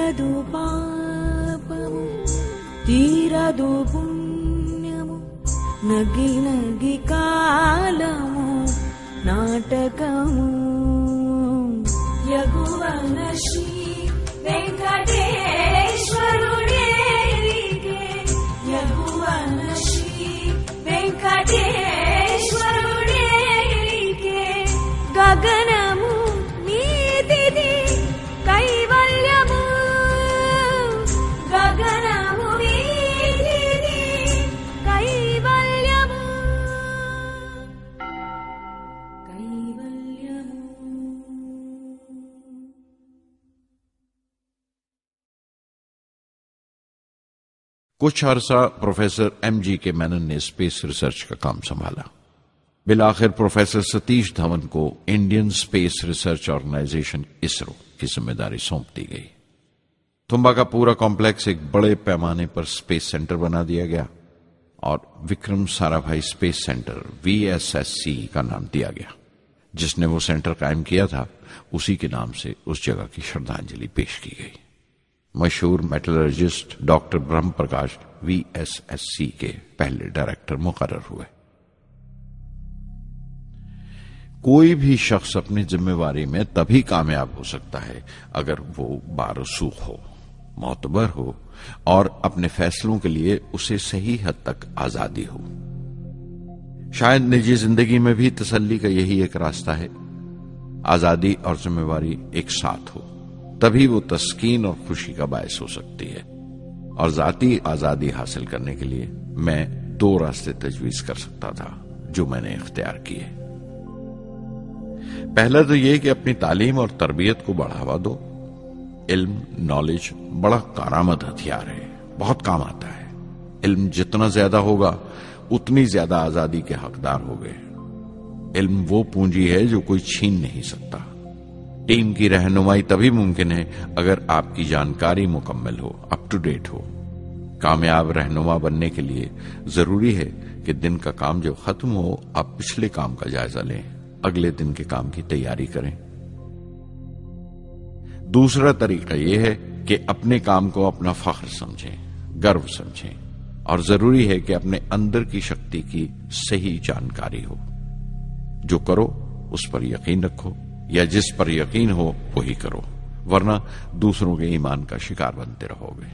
Speaker 3: తీరదు పాపము తీరదు పుణ్యము నగి నగి కాలము నాటకము యగువన శ్రీ వెంకటేశ్వరుడేలికే యగువన శ్రీ వెంకటేశ్వరుడేలికే గగనము నీతిది కైవల్యము గగనము నీతిది కైవల్యము కైవల్యము.
Speaker 1: कुछ अरसा प्रोफेसर एमजी के मेनन ने स्पेस रिसर्च का काम संभाला। बिलाखिर प्रोफेसर सतीश धवन को Indian space research organisation ISRO की जिम्मेदारी सौंप दी गई। तुम्बा का पूरा कॉम्प्लेक्स एक बड़े पैमाने पर स्पेस सेंटर बना दिया गया और Vikram Sarabhai space centre VSSC का नाम दिया गया। जिसने वो सेंटर कायम किया था उसी के नाम से उस जगह की श्रद्धांजलि पेश की गई। मशहूर मेटलर्जिस्ट डॉक्टर ब्रह्म प्रकाश VSSC के पहले डायरेक्टर मुकर्रर हुए। कोई भी शख्स अपनी जिम्मेवारी में तभी कामयाब हो सकता है अगर वो बारसूख हो, मोतबर हो और अपने फैसलों के लिए उसे सही हद तक आजादी हो। शायद निजी जिंदगी में भी तसल्ली का यही एक रास्ता है। आजादी और जिम्मेवारी एक साथ हो, तभी वो तस्कीन और खुशी का बायस हो सकती है। और जाती आजादी हासिल करने के लिए मैं 2 रास्ते तजवीज कर सकता था जो मैंने इख्तियार किए। पहला तो यह कि अपनी तालीम और तरबियत को बढ़ावा दो। इल्म, नॉलेज बड़ा कारामद हथियार है, बहुत काम आता है। इल्म जितना ज्यादा होगा उतनी ज्यादा आजादी के हकदार हो गए। इल्म वो पूंजी है जो कोई छीन नहीं सकता। टीम की रहनुमाई तभी मुमकिन है अगर आपकी जानकारी मुकम्मल हो, अप टू डेट हो। कामयाब रहनुमा बनने के लिए जरूरी है कि दिन का काम जब खत्म हो आप पिछले काम का जायजा लें, अगले दिन के काम की तैयारी करें। दूसरा तरीका यह है कि अपने काम को अपना फख्र समझें, गर्व समझें और जरूरी है कि अपने अंदर की शक्ति की सही जानकारी हो। जो करो उस पर यकीन रखो या जिस पर यकीन हो वही करो, वरना दूसरों के ईमान का शिकार बनते रहोगे।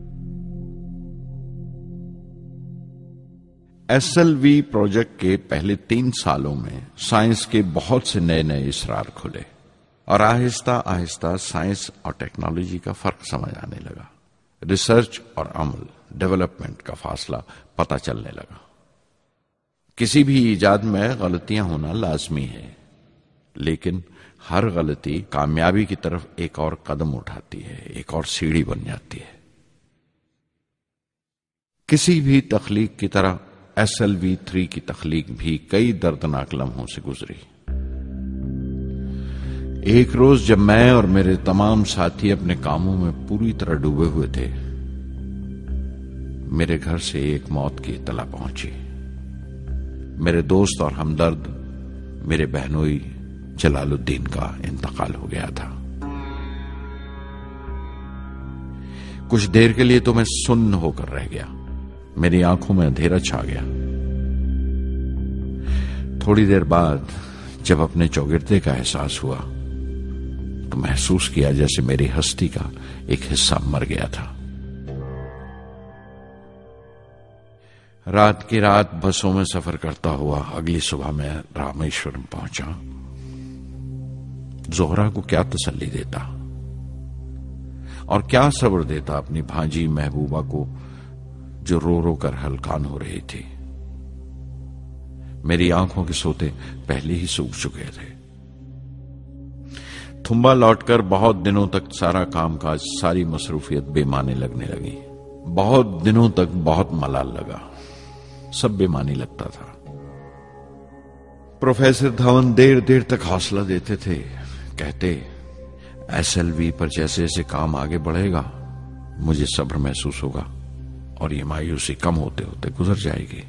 Speaker 1: SLV प्रोजेक्ट के पहले 3 सालों में साइंस के बहुत से नए नए इसरार खुले और आहिस्ता आहिस्ता साइंस और टेक्नोलॉजी का फर्क समझ आने लगा। रिसर्च और अमल, डेवलपमेंट का फासला पता चलने लगा। किसी भी ईजाद में गलतियां होना लाजमी है, लेकिन हर गलती कामयाबी की तरफ एक और कदम उठाती है, एक और सीढ़ी बन जाती है। किसी भी तख्लीक की तरह SLV-3 की तख्लीक भी कई दर्दनाक लम्हों से गुजरी। एक रोज जब मैं और मेरे तमाम साथी अपने कामों में पूरी तरह डूबे हुए थे, मेरे घर से एक मौत की इत्तला पहुंची। मेरे दोस्त और हमदर्द मेरे बहनोई जलालुद्दीन का इंतकाल हो गया था। कुछ देर के लिए तो मैं सुन्न होकर रह गया, मेरी आंखों में अंधेरा छा गया। थोड़ी देर बाद जब अपने चौगिरदे का एहसास हुआ तो महसूस किया जैसे मेरी हस्ती का एक हिस्सा मर गया था। रात की रात बसों में सफर करता हुआ अगली सुबह मैं रामेश्वरम पहुंचा। जोहरा को क्या तसल्ली देता और क्या सब्र देता अपनी भांजी महबूबा को जो रो रो कर हलकान हो रही थी। मेरी आंखों के सोते पहले ही सूख चुके थे। थुम्बा लौटकर बहुत दिनों तक सारा कामकाज, सारी मसरूफियत बेमानी लगने लगी। बहुत दिनों तक बहुत मलाल लगा, सब बेमानी लगता था। प्रोफेसर धवन देर देर तक हौसला देते थे, कहते SLV पर जैसे जैसे काम आगे बढ़ेगा मुझे सब्र महसूस होगा और ये मायूसी कम होते होते गुजर जाएगी।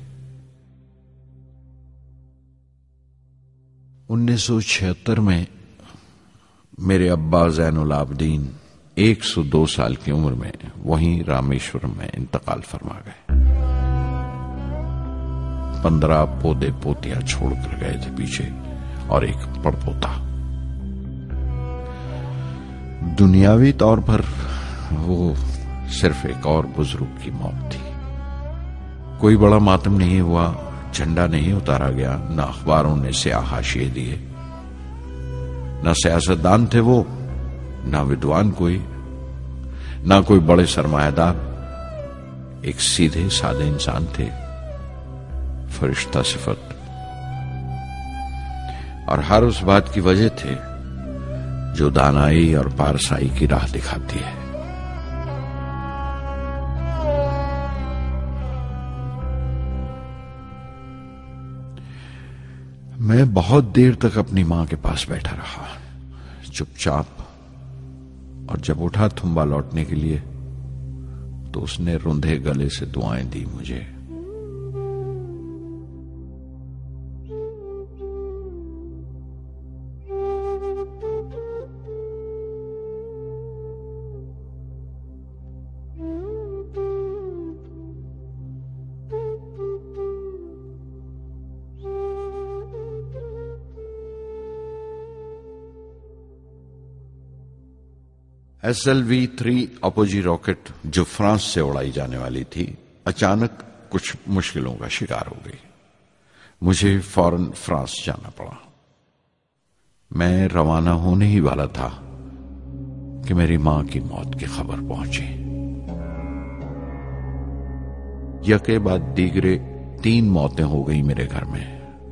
Speaker 1: 1976 में मेरे अब्बा ज़ैनुल आबदीन 102 साल की उम्र में वहीं रामेश्वरम में इंतकाल फरमा गए। 15 पोते पोतियां छोड़कर गए थे पीछे और एक पड़पोता। दुनियावी तौर पर वो सिर्फ एक और बुजुर्ग की मौत थी। कोई बड़ा मातम नहीं हुआ, झंडा नहीं उतारा गया, न अखबारों ने स्याह हाशिए दिए, न सियासतदान थे वो, न विद्वान कोई, न कोई बड़े सरमायादार। एक सीधे सादे इंसान थे, फरिश्ता सिफत। और हर उस बात की वजह थे जो दानाई और पारसाई की राह दिखाती है। मैं बहुत देर तक अपनी मां के पास बैठा रहा, चुपचाप। और जब उठा थुम्बा लौटने के लिए तो उसने रुंधे गले से दुआएं दी मुझे। SLV-3 अपोजी रॉकेट जो फ्रांस से उड़ाई जाने वाली थी, अचानक कुछ मुश्किलों का शिकार हो गई। मुझे फौरन फ्रांस जाना पड़ा। मैं रवाना होने ही वाला था कि मेरी मां की मौत की खबर पहुंची। यके बाद दीगरे 3 मौतें हो गई मेरे घर में।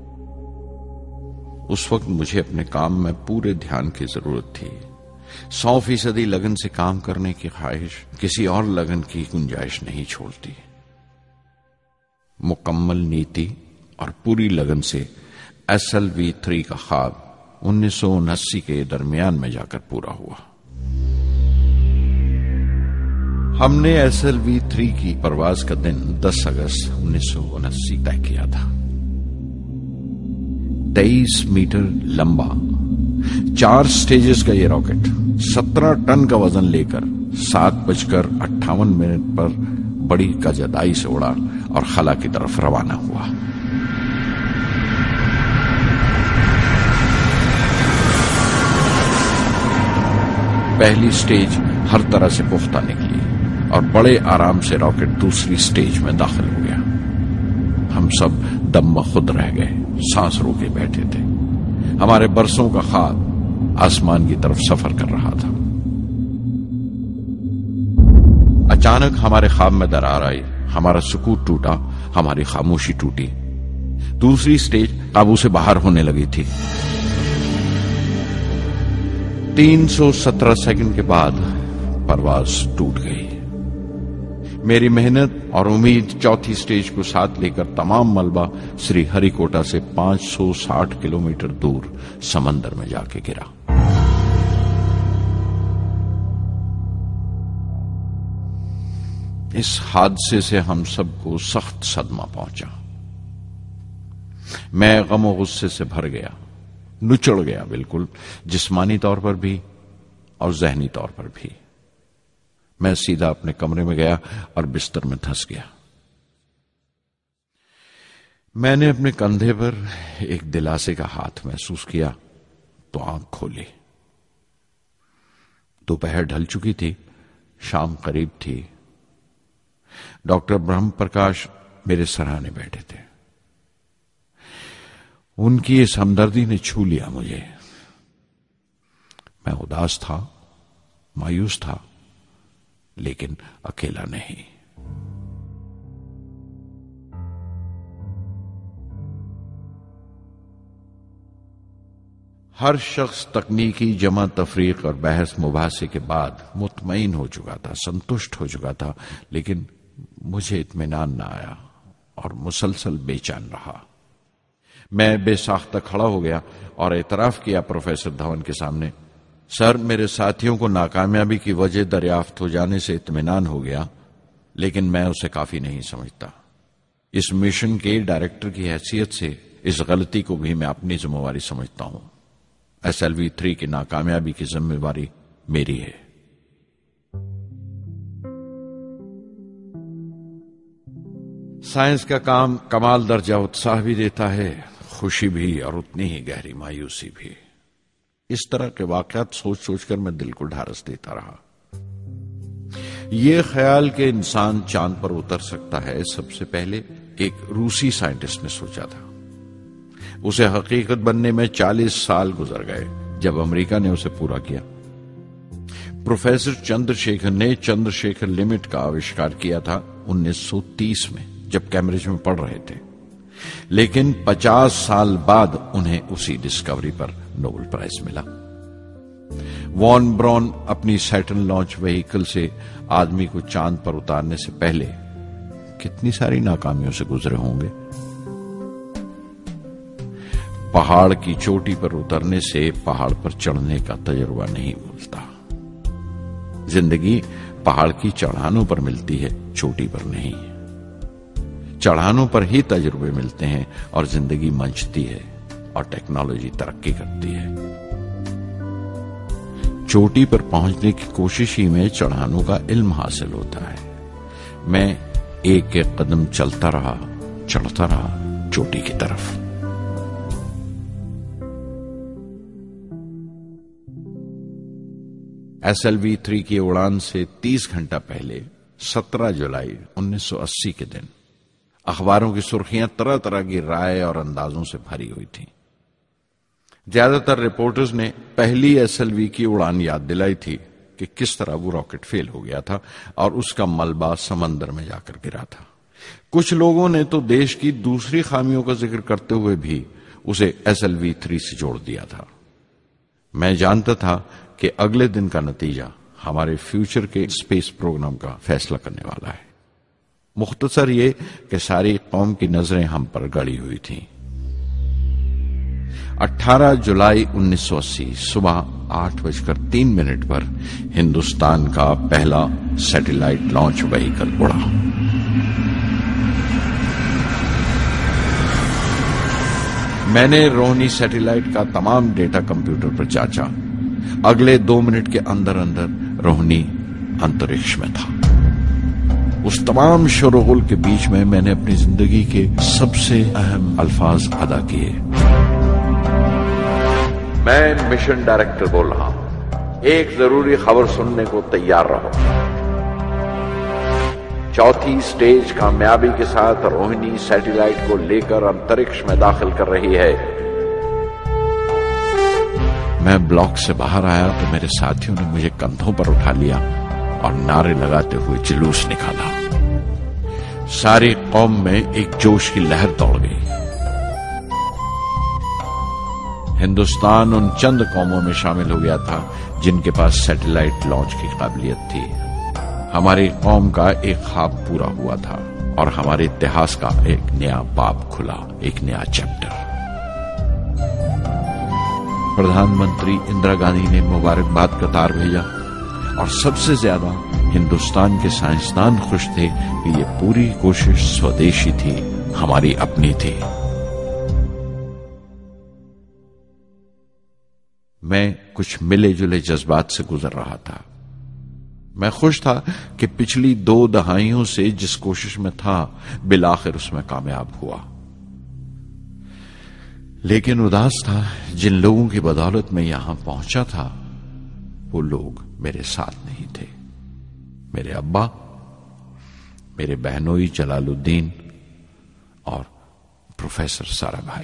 Speaker 1: उस वक्त मुझे अपने काम में पूरे ध्यान की जरूरत थी। 100% लगन से काम करने की ख्वाहिश किसी और लगन की गुंजाइश नहीं छोड़ती। मुकम्मल नीति और पूरी लगन से SLV-3 का ख्वाब 1979 के दरमियान में जाकर पूरा हुआ। हमने SLV-3 की परवाज का दिन 10 अगस्त 1979 तय किया था। 23 मीटर लंबा 4 स्टेजेस का ये रॉकेट 17 टन का वजन लेकर 7:58 पर बड़ी कजदाई से उड़ा और खला की तरफ रवाना हुआ। पहली स्टेज हर तरह से पुख्ता निकली और बड़े आराम से रॉकेट दूसरी स्टेज में दाखिल हो गया। हम सब दम खुद रह गए, सांस रोके बैठे थे। हमारे बरसों का ख्वाब आसमान की तरफ सफर कर रहा था। अचानक हमारे ख्वाब में दरार आई, हमारा सुकून टूटा, हमारी खामोशी टूटी। दूसरी स्टेज काबू से बाहर होने लगी थी। 317 सेकंड के बाद परवाज टूट गई। मेरी मेहनत और उम्मीद चौथी स्टेज को साथ लेकर तमाम मलबा श्री हरिकोटा से 560 किलोमीटर दूर समंदर में जाके गिरा। इस हादसे से हम सबको सख्त सदमा पहुंचा। मैं गम और गुस्से से भर गया, नुचड़ गया, बिल्कुल जिस्मानी तौर पर भी और जहनी तौर पर भी। मैं सीधा अपने कमरे में गया और बिस्तर में धंस गया। मैंने अपने कंधे पर एक दिलासे का हाथ महसूस किया तो आंख खोली। दोपहर ढल चुकी थी, शाम करीब थी। डॉक्टर ब्रह्म प्रकाश मेरे सराहने बैठे थे। उनकी इस हमदर्दी ने छू लिया मुझे। मैं उदास था, मायूस था, लेकिन अकेला नहीं। हर शख्स तकनीकी जमा तफरीक और बहस मुबासे के बाद मुतमईन हो चुका था, संतुष्ट हो चुका था, लेकिन मुझे इत्मीनान न आया और मुसलसल बेचैन रहा। मैं बेसाख्ता खड़ा हो गया और एतराफ किया प्रोफेसर धवन के सामने, सर, मेरे साथियों को नाकामयाबी की वजह दरियाफ्त हो जाने से इत्मीनान हो गया, लेकिन मैं उसे काफी नहीं समझता। इस मिशन के डायरेक्टर की हैसियत से इस गलती को भी मैं अपनी जिम्मेवारी समझता हूं। SLV-3 की नाकामयाबी की जिम्मेवारी मेरी है। साइंस का काम कमाल दर्जा उत्साह भी देता है, खुशी भी और उतनी ही गहरी मायूसी भी। इस तरह के वाकयात सोच सोचकर मैं दिल को ढारस देता रहा। यह ख्याल कि इंसान चांद पर उतर सकता है सबसे पहले एक रूसी साइंटिस्ट ने सोचा था। उसे हकीकत बनने में 40 साल गुजर गए जब अमेरिका ने उसे पूरा किया। प्रोफेसर चंद्रशेखर ने चंद्रशेखर लिमिट का आविष्कार किया था 1930 में, जब कैम्ब्रिज में पढ़ रहे थे। लेकिन 50 साल बाद उन्हें उसी डिस्कवरी पर नोबेल प्राइज मिला। वॉन ब्रॉन अपनी सैटर्न लॉन्च व्हीकल से आदमी को चांद पर उतारने से पहले कितनी सारी नाकामियों से गुजरे होंगे। पहाड़ की चोटी पर उतरने से पहाड़ पर चढ़ने का तजुर्बा नहीं मिलता। जिंदगी पहाड़ की चढ़ानों पर मिलती है, चोटी पर नहीं। चढ़ानों पर ही तजुर्बे मिलते हैं और जिंदगी मंचती है और टेक्नोलॉजी तरक्की करती है। चोटी पर पहुंचने की कोशिश ही में चढ़ानों का इल्म हासिल होता है। मैं एक एक कदम चलता रहा, चढ़ता रहा चोटी की तरफ। SLV-3 की उड़ान से 30 घंटा पहले 17 जुलाई 1980 के दिन अखबारों की सुर्खियां तरह तरह की राय और अंदाजों से भरी हुई थी। ज्यादातर रिपोर्टर्स ने पहली SLV की उड़ान याद दिलाई थी कि किस तरह वो रॉकेट फेल हो गया था और उसका मलबा समंदर में जाकर गिरा था। कुछ लोगों ने तो देश की दूसरी खामियों का जिक्र करते हुए भी उसे SLV-3 से जोड़ दिया था। मैं जानता था कि अगले दिन का नतीजा हमारे फ्यूचर के स्पेस प्रोग्राम का फैसला करने वाला है। मुख्तसर ये कि सारी कौम की नजरें हम पर गड़ी हुई थीं। 18 जुलाई 1980 सुबह 8:03 पर हिंदुस्तान का पहला सैटेलाइट लॉन्च व्हीकल उड़ा। मैंने रोहिणी सैटेलाइट का तमाम डेटा कंप्यूटर पर जांचा। अगले 2 मिनट के अंदर अंदर रोहिणी अंतरिक्ष में था। उस तमाम शोरगुल के बीच में मैंने अपनी जिंदगी के सबसे अहम अल्फाज अदा किए। मैं मिशन डायरेक्टर बोल रहा हूं, एक जरूरी खबर सुनने को तैयार रहो। चौथी स्टेज कामयाबी के साथ रोहिणी सैटेलाइट को लेकर अंतरिक्ष में दाखिल कर रही है। मैं ब्लॉक से बाहर आया तो मेरे साथियों ने मुझे कंधों पर उठा लिया और नारे लगाते हुए जुलूस निकाला। सारी कौम में एक जोश की लहर दौड़ गई। हिंदुस्तान उन चंद कौमों में शामिल हो गया था जिनके पास सैटेलाइट लॉन्च की काबिलियत थी। हमारी कौम का एक ख्वाब पूरा हुआ था और हमारे इतिहास का एक नया बाब खुला, एक नया चैप्टर। प्रधानमंत्री इंदिरा गांधी ने मुबारकबाद का तार भेजा और सबसे ज्यादा हिंदुस्तान के साइंसदान खुश थे कि ये पूरी कोशिश स्वदेशी थी, हमारी अपनी थी। मैं कुछ मिले जुले जज्बात से गुजर रहा था। मैं खुश था कि पिछली 2 दहाइयों से जिस कोशिश में था बिलाखिर उसमें कामयाब हुआ। लेकिन उदास था जिन लोगों की बदौलत में यहां पहुंचा था वो लोग मेरे साथ नहीं थे। मेरे अब्बा, मेरे बहनोई जलालुद्दीन और प्रोफेसर साराभाई।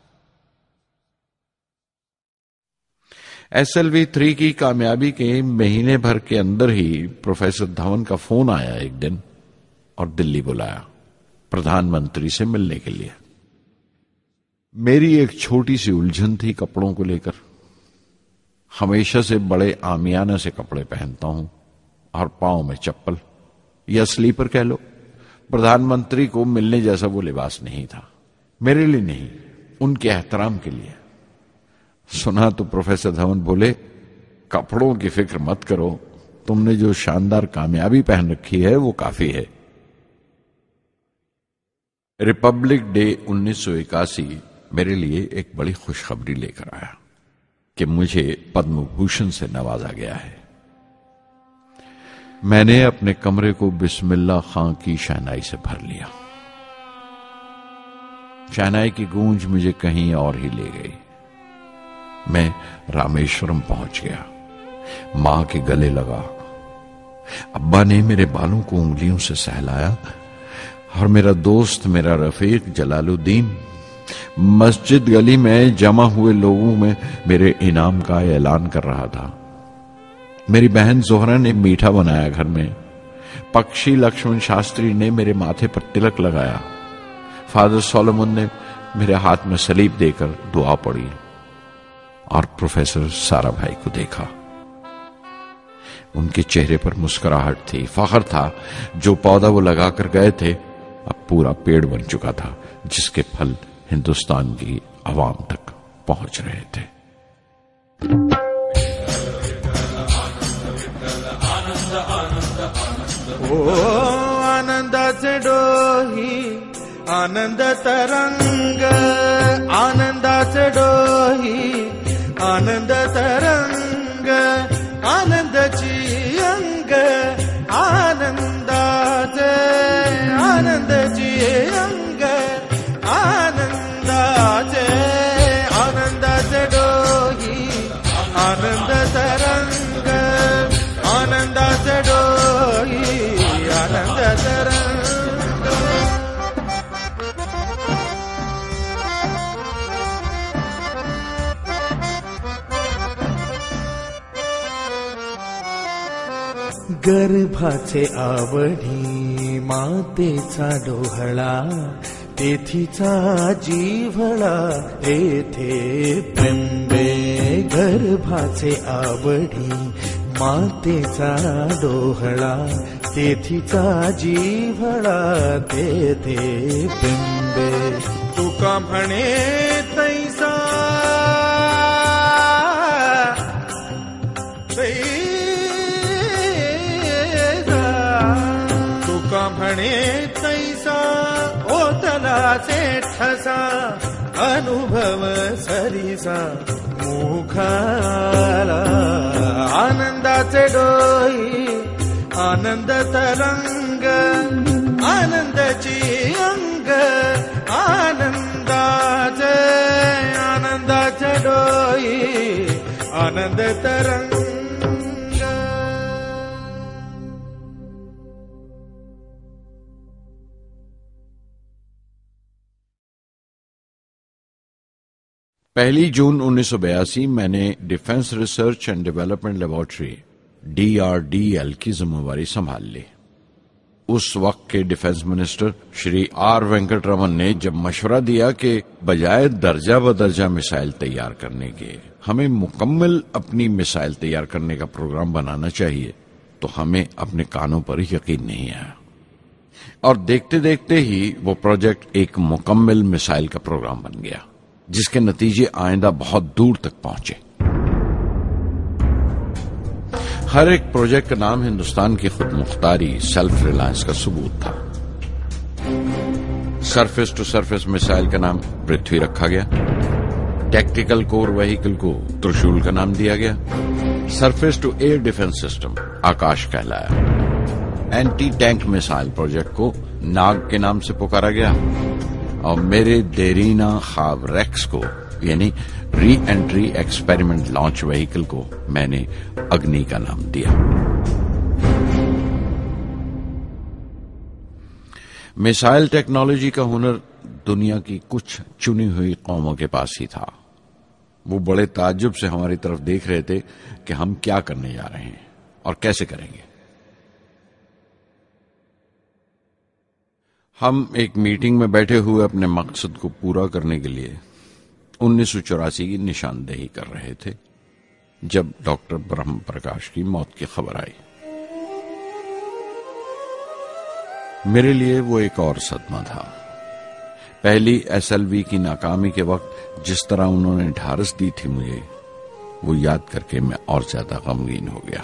Speaker 1: SLV-3 की कामयाबी के महीने भर के अंदर ही प्रोफेसर धवन का फोन आया एक दिन और दिल्ली बुलाया प्रधानमंत्री से मिलने के लिए। मेरी एक छोटी सी उलझन थी कपड़ों को लेकर। हमेशा से बड़े आमियाना से कपड़े पहनता हूं और पांव में चप्पल या स्लीपर कह लो। प्रधानमंत्री को मिलने जैसा वो लिबास नहीं था, मेरे लिए नहीं, उनके एहतराम के लिए। सुना तो प्रोफेसर धवन बोले, कपड़ों की फिक्र मत करो, तुमने जो शानदार कामयाबी पहन रखी है वो काफी है। रिपब्लिक डे 1981 मेरे लिए एक बड़ी खुशखबरी लेकर आया कि मुझे पद्म भूषण से नवाजा गया है। मैंने अपने कमरे को बिस्मिल्लाह खां की शहनाई से भर लिया। शहनाई की गूंज मुझे कहीं और ही ले गई। मैं रामेश्वरम पहुंच गया, मां के गले लगा। अब्बा ने मेरे बालों को उंगलियों से सहलाया और मेरा दोस्त, मेरा रफीक जलालुद्दीन मस्जिद गली में जमा हुए लोगों में मेरे इनाम का ऐलान कर रहा था। मेरी बहन जोहरा ने मीठा बनाया घर में। पक्षी लक्ष्मण शास्त्री ने मेरे माथे पर तिलक लगाया। फादर सोलोमन ने मेरे हाथ में सलीब देकर दुआ पढ़ी और प्रोफेसर सारा भाई को देखा। उनके चेहरे पर मुस्कुराहट थी, फख्र था। जो पौधा वो लगाकर गए थे अब पूरा पेड़ बन चुका था, जिसके फल हिंदुस्तान की आवाम तक पहुंच रहे थे।
Speaker 4: ओ आनंदाचे डोही आनंद तरंग, आनंदाचे डोही आनंद तरंग, आनंदाची अंग, आनंदाचे आनंदाची अंग, आनंदाचे आनंदाचे डोही आनंद तरंग, आनंदाचे डोही आनंद तरंग। गर्भाचे आवडी मातेचा डोहळा, तेथीचा जीवळा येथे प्रेंबे। गर्भाचे आवडी मातेचा डोहळा, तेथीचा जीवळा तेथे प्रेंबे। तुका म्हणे तैसा तुका म्हणे तैसा ओतलाचे ठसा, अनुभव सरीसा मुखाला। आनंदाचे डोही आनंद तरंग, आनंदाची अंग, आनंदाचे आनंदाचे डोही आनंद तरंग।
Speaker 1: पहली जून 1982 मैंने defence research and development laboratory DRDL की जिम्मेवारी संभाल ली। उस वक्त के defence minister Shri R Venkataraman ने जब मशवरा दिया कि बजाय दर्जा बदर्जा मिसाइल तैयार करने के हमें मुकम्मल अपनी मिसाइल तैयार करने का प्रोग्राम बनाना चाहिए, तो हमें अपने कानों पर यकीन नहीं आया और देखते देखते ही वो प्रोजेक्ट एक मुकम्मल मिसाइल का प्रोग्राम बन गया, जिसके नतीजे आइंदा बहुत दूर तक पहुंचे। हर एक प्रोजेक्ट का नाम हिंदुस्तान की खुद मुख्तारी, सेल्फ रिलायंस का सबूत था। सरफेस टू सरफेस मिसाइल का नाम पृथ्वी रखा गया। टैक्टिकल कोर व्हीकल को त्रिशूल का नाम दिया गया। Surface to air defence system Akash कहलाया। एंटी टैंक मिसाइल प्रोजेक्ट को नाग के नाम से पुकारा गया और मेरे देरीना ख्वाब रेक्स को, यानी re entry experiment launch vehicle को, मैंने अग्नि का नाम दिया। मिसाइल टेक्नोलॉजी का हुनर दुनिया की कुछ चुनी हुई कौमों के पास ही था। वो बड़े ताज्जुब से हमारी तरफ देख रहे थे कि हम क्या करने जा रहे हैं और कैसे करेंगे। हम एक मीटिंग में बैठे हुए अपने मकसद को पूरा करने के लिए 1984 की निशानदेही कर रहे थे जब डॉक्टर ब्रह्म प्रकाश की मौत की खबर आई। मेरे लिए वो एक और सदमा था। पहली SLV की नाकामी के वक्त जिस तरह उन्होंने ढारस दी थी मुझे, वो याद करके मैं और ज्यादा गमगीन हो गया।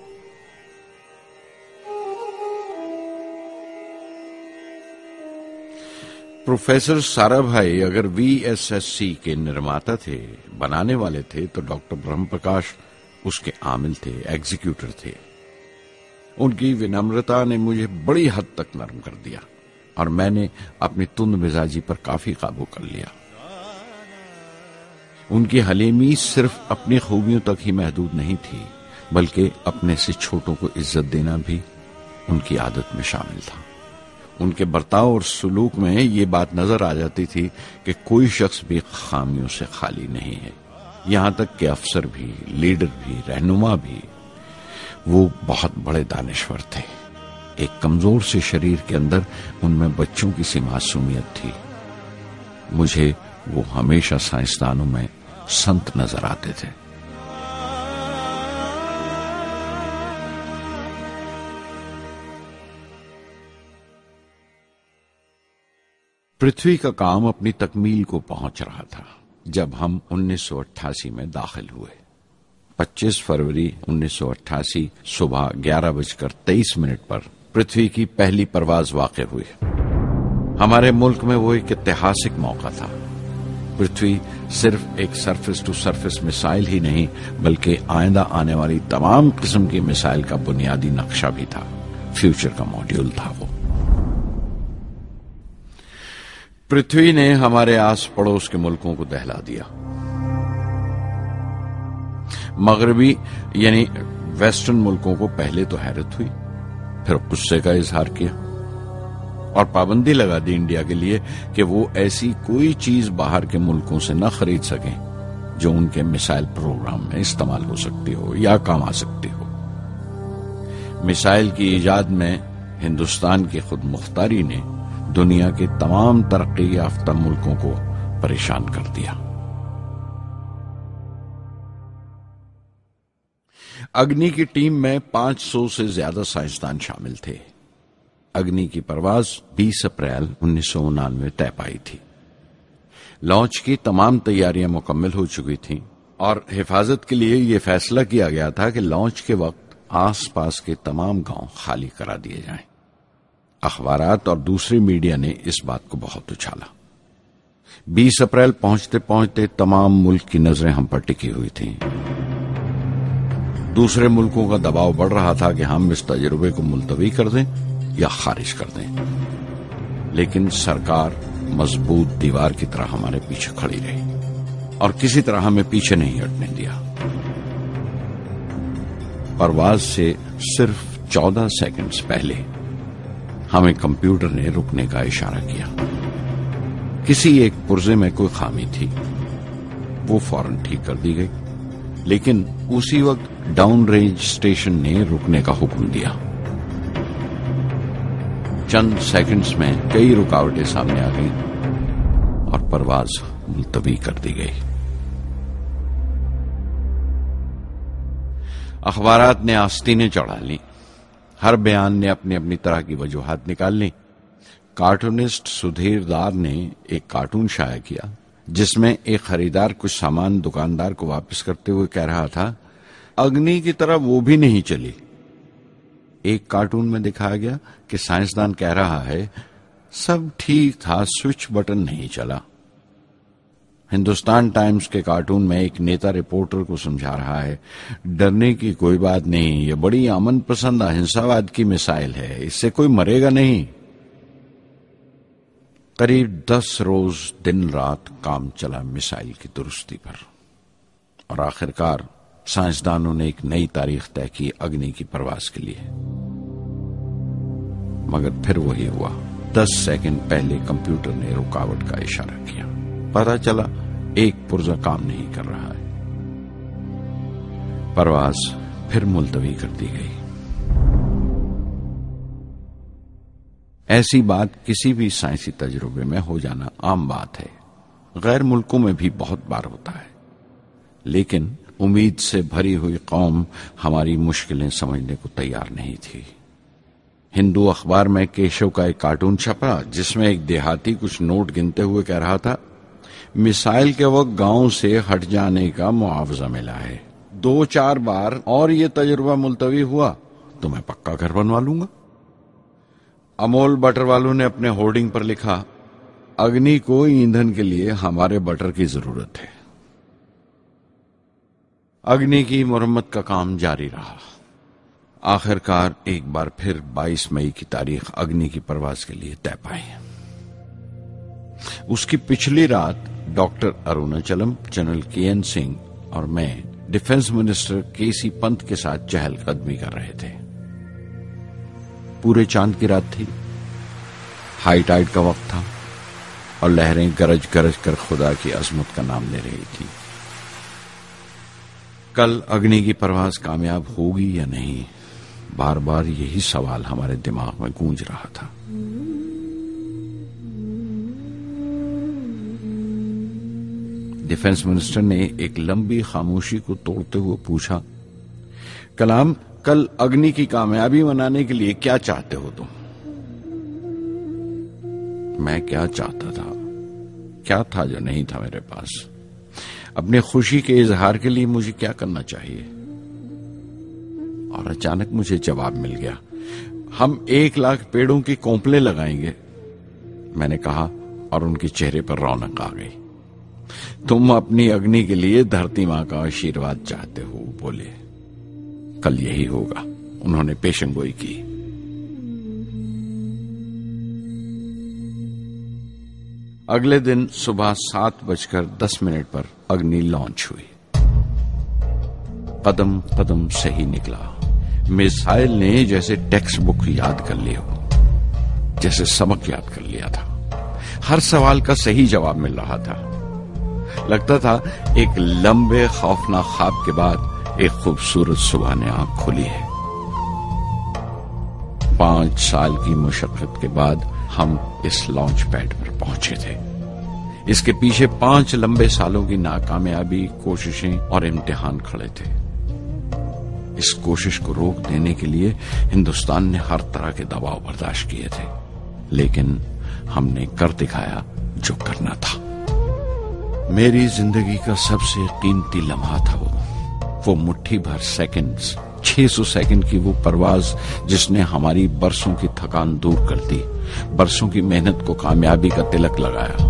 Speaker 1: प्रोफेसर साराभाई अगर VSSC के निर्माता थे, बनाने वाले थे, तो डॉक्टर ब्रह्म प्रकाश उसके आमिल थे, एग्जीक्यूटर थे। उनकी विनम्रता ने मुझे बड़ी हद तक नरम कर दिया। और मैंने अपनी तुंद मिजाजी पर काफी काबू कर लिया। उनकी हलीमी सिर्फ अपनी खूबियों तक ही महदूद नहीं थी, बल्कि अपने से छोटों को इज्जत देना भी उनकी आदत में शामिल था। उनके बर्ताव और सुलूक में ये बात नजर आ जाती थी कि कोई शख्स भी खामियों से खाली नहीं है। यहां तक कि अफसर भी, लीडर भी, रहनुमा भी। वो बहुत बड़े दानिश्वर थे। एक कमजोर से शरीर के अंदर उनमें बच्चों की सी मासूमियत थी। मुझे वो हमेशा साइंसदानों में संत नजर आते थे। पृथ्वी का काम अपनी तकमील को पहुंच रहा था जब हम 1988 में दाखिल हुए। 25 फरवरी 1988 सुबह 11:23 पर पृथ्वी की पहली परवाज वाक़ हुई। हमारे मुल्क में वो एक ऐतिहासिक मौका था। पृथ्वी सिर्फ एक सरफेस टू सरफेस मिसाइल ही नहीं, बल्कि आइंदा आने वाली तमाम किस्म की मिसाइल का बुनियादी नक्शा भी था। फ्यूचर का मॉड्यूल था वो। पृथ्वी ने हमारे आस पड़ोस के मुल्कों को दहला दिया। मगरबी यानी वेस्टर्न मुल्कों को पहले तो हैरत हुई, फिर गुस्से का इजहार किया और पाबंदी लगा दी इंडिया के लिए कि वो ऐसी कोई चीज बाहर के मुल्कों से न खरीद सकें जो उनके मिसाइल प्रोग्राम में इस्तेमाल हो सकती हो या काम आ सकती हो। मिसाइल की इजाद में हिंदुस्तान की खुद मुख्तारी ने दुनिया के तमाम तरक्की याफ्ता मुल्कों को परेशान कर दिया। अग्नि की टीम में 500 से ज्यादा साइंसदान शामिल थे। अग्नि की परवाज 20 अप्रैल 1999 तय पाई थी। लॉन्च की तमाम तैयारियां मुकम्मल हो चुकी थीं और हिफाजत के लिए यह फैसला किया गया था कि लॉन्च के वक्त आसपास के तमाम गांव खाली करा दिए जाएं। अखबारात और दूसरी मीडिया ने इस बात को बहुत उछाला। 20 अप्रैल पहुंचते पहुंचते तमाम मुल्क की नजरें हम पर टिकी हुई थीं। दूसरे मुल्कों का दबाव बढ़ रहा था कि हम इस तजुर्बे को मुलतवी कर दें या खारिज कर दें, लेकिन सरकार मजबूत दीवार की तरह हमारे पीछे खड़ी रही और किसी तरह हमें पीछे नहीं हटने दिया। परवाज से सिर्फ 14 सेकंड्स पहले हमें कंप्यूटर ने रुकने का इशारा किया। किसी एक पुर्जे में कोई खामी थी, वो फौरन ठीक कर दी गई, लेकिन उसी वक्त डाउन रेंज स्टेशन ने रुकने का हुक्म दिया। चंद सेकंड्स में कई रुकावटें सामने आ गईं और परवाज मुलतवी कर दी गई। अखबारात ने आस्तीनें चढ़ा ली। हर बयान ने अपनी अपनी तरह की वजूहात निकाल ली। कार्टूनिस्ट सुधीर दार ने एक कार्टून शाया किया जिसमें एक खरीदार कुछ सामान दुकानदार को वापस करते हुए कह रहा था, अग्नि की तरह वो भी नहीं चली। एक कार्टून में दिखाया गया कि साइंसदान कह रहा है, सब ठीक था, स्विच बटन नहीं चला। हिंदुस्तान टाइम्स के कार्टून में एक नेता रिपोर्टर को समझा रहा है, डरने की कोई बात नहीं, ये बड़ी अमन पसंद अहिंसावाद की मिसाइल है, इससे कोई मरेगा नहीं। करीब 10 रोज दिन रात काम चला मिसाइल की दुरुस्ती पर और आखिरकार साइंसदानों ने एक नई तारीख तय की अग्नि की परवाज के लिए। मगर फिर वही हुआ। 10 सेकंड पहले कंप्यूटर ने रुकावट का इशारा किया। पता चला एक पुर्जा काम नहीं कर रहा है। परवाज फिर मुलतवी कर दी गई। ऐसी बात किसी भी साइंसी तजुर्बे में हो जाना आम बात है। गैर मुल्कों में भी बहुत बार होता है, लेकिन उम्मीद से भरी हुई कौम हमारी मुश्किलें समझने को तैयार नहीं थी। हिंदू अखबार में केशव का एक कार्टून छपा जिसमें एक देहाती कुछ नोट गिनते हुए कह रहा था, मिसाइल के वक्त गांव से हट जाने का मुआवजा मिला है। 2-4 बार और ये तजुर्बा मुलतवी हुआ तो मैं पक्का घर बनवा लूंगा। अमोल बटर वालों ने अपने होर्डिंग पर लिखा, अग्नि को ईंधन के लिए हमारे बटर की जरूरत है। अग्नि की मुरम्मत का काम जारी रहा। आखिरकार एक बार फिर 22 मई की तारीख अग्नि की परवाज के लिए तय पाई। उसकी पिछली रात doctor Arunachalam, general K N Singh और मैं डिफेंस मिनिस्टर केसी पंत के साथ चहलकदमी कर रहे थे। पूरे चांद की रात थी, हाई टाइड का वक्त था और लहरें गरज गरज कर खुदा की अजमत का नाम ले रही थी। कल अग्नि की परवाज कामयाब होगी या नहीं, बार बार यही सवाल हमारे दिमाग में गूंज रहा था। डिफेंस मिनिस्टर ने एक लंबी खामोशी को तोड़ते हुए पूछा, कलाम, कल अग्नि की कामयाबी मनाने के लिए क्या चाहते हो तुम? मैं क्या चाहता था? क्या था जो नहीं था मेरे पास? अपनी खुशी के इजहार के लिए मुझे क्या करना चाहिए? और अचानक मुझे जवाब मिल गया, हम 1 लाख पेड़ों की कोंपले लगाएंगे, मैंने कहा और उनके चेहरे पर रौनक आ गई। तुम अपनी अग्नि के लिए धरती मां का आशीर्वाद चाहते हो, बोले। कल यही होगा, उन्होंने पेशेंगोई की। अगले दिन सुबह 7:10 पर अग्नि लॉन्च हुई। कदम कदम सही निकला। मिसाइल ने जैसे टेक्स्ट बुक याद कर लिया हो, जैसे सबक याद कर लिया था। हर सवाल का सही जवाब मिल रहा था। लगता था एक लंबे खौफनाक ख्वाब के बाद एक खूबसूरत सुबह ने आंख खोली है। 5 साल की मुशक्कत के बाद हम इस लॉन्च पैड पर पहुंचे थे। इसके पीछे 5 लंबे सालों की नाकामयाबी, कोशिशें और इम्तिहान खड़े थे। इस कोशिश को रोक देने के लिए हिंदुस्तान ने हर तरह के दबाव बर्दाश्त किए थे, लेकिन हमने कर दिखाया जो करना था। मेरी जिंदगी का सबसे कीमती लम्हा था वो मुट्ठी भर सेकंड्स, 600 सेकंड की वो परवाज जिसने हमारी बरसों की थकान दूर कर दी, बरसों की मेहनत को कामयाबी का तिलक लगाया।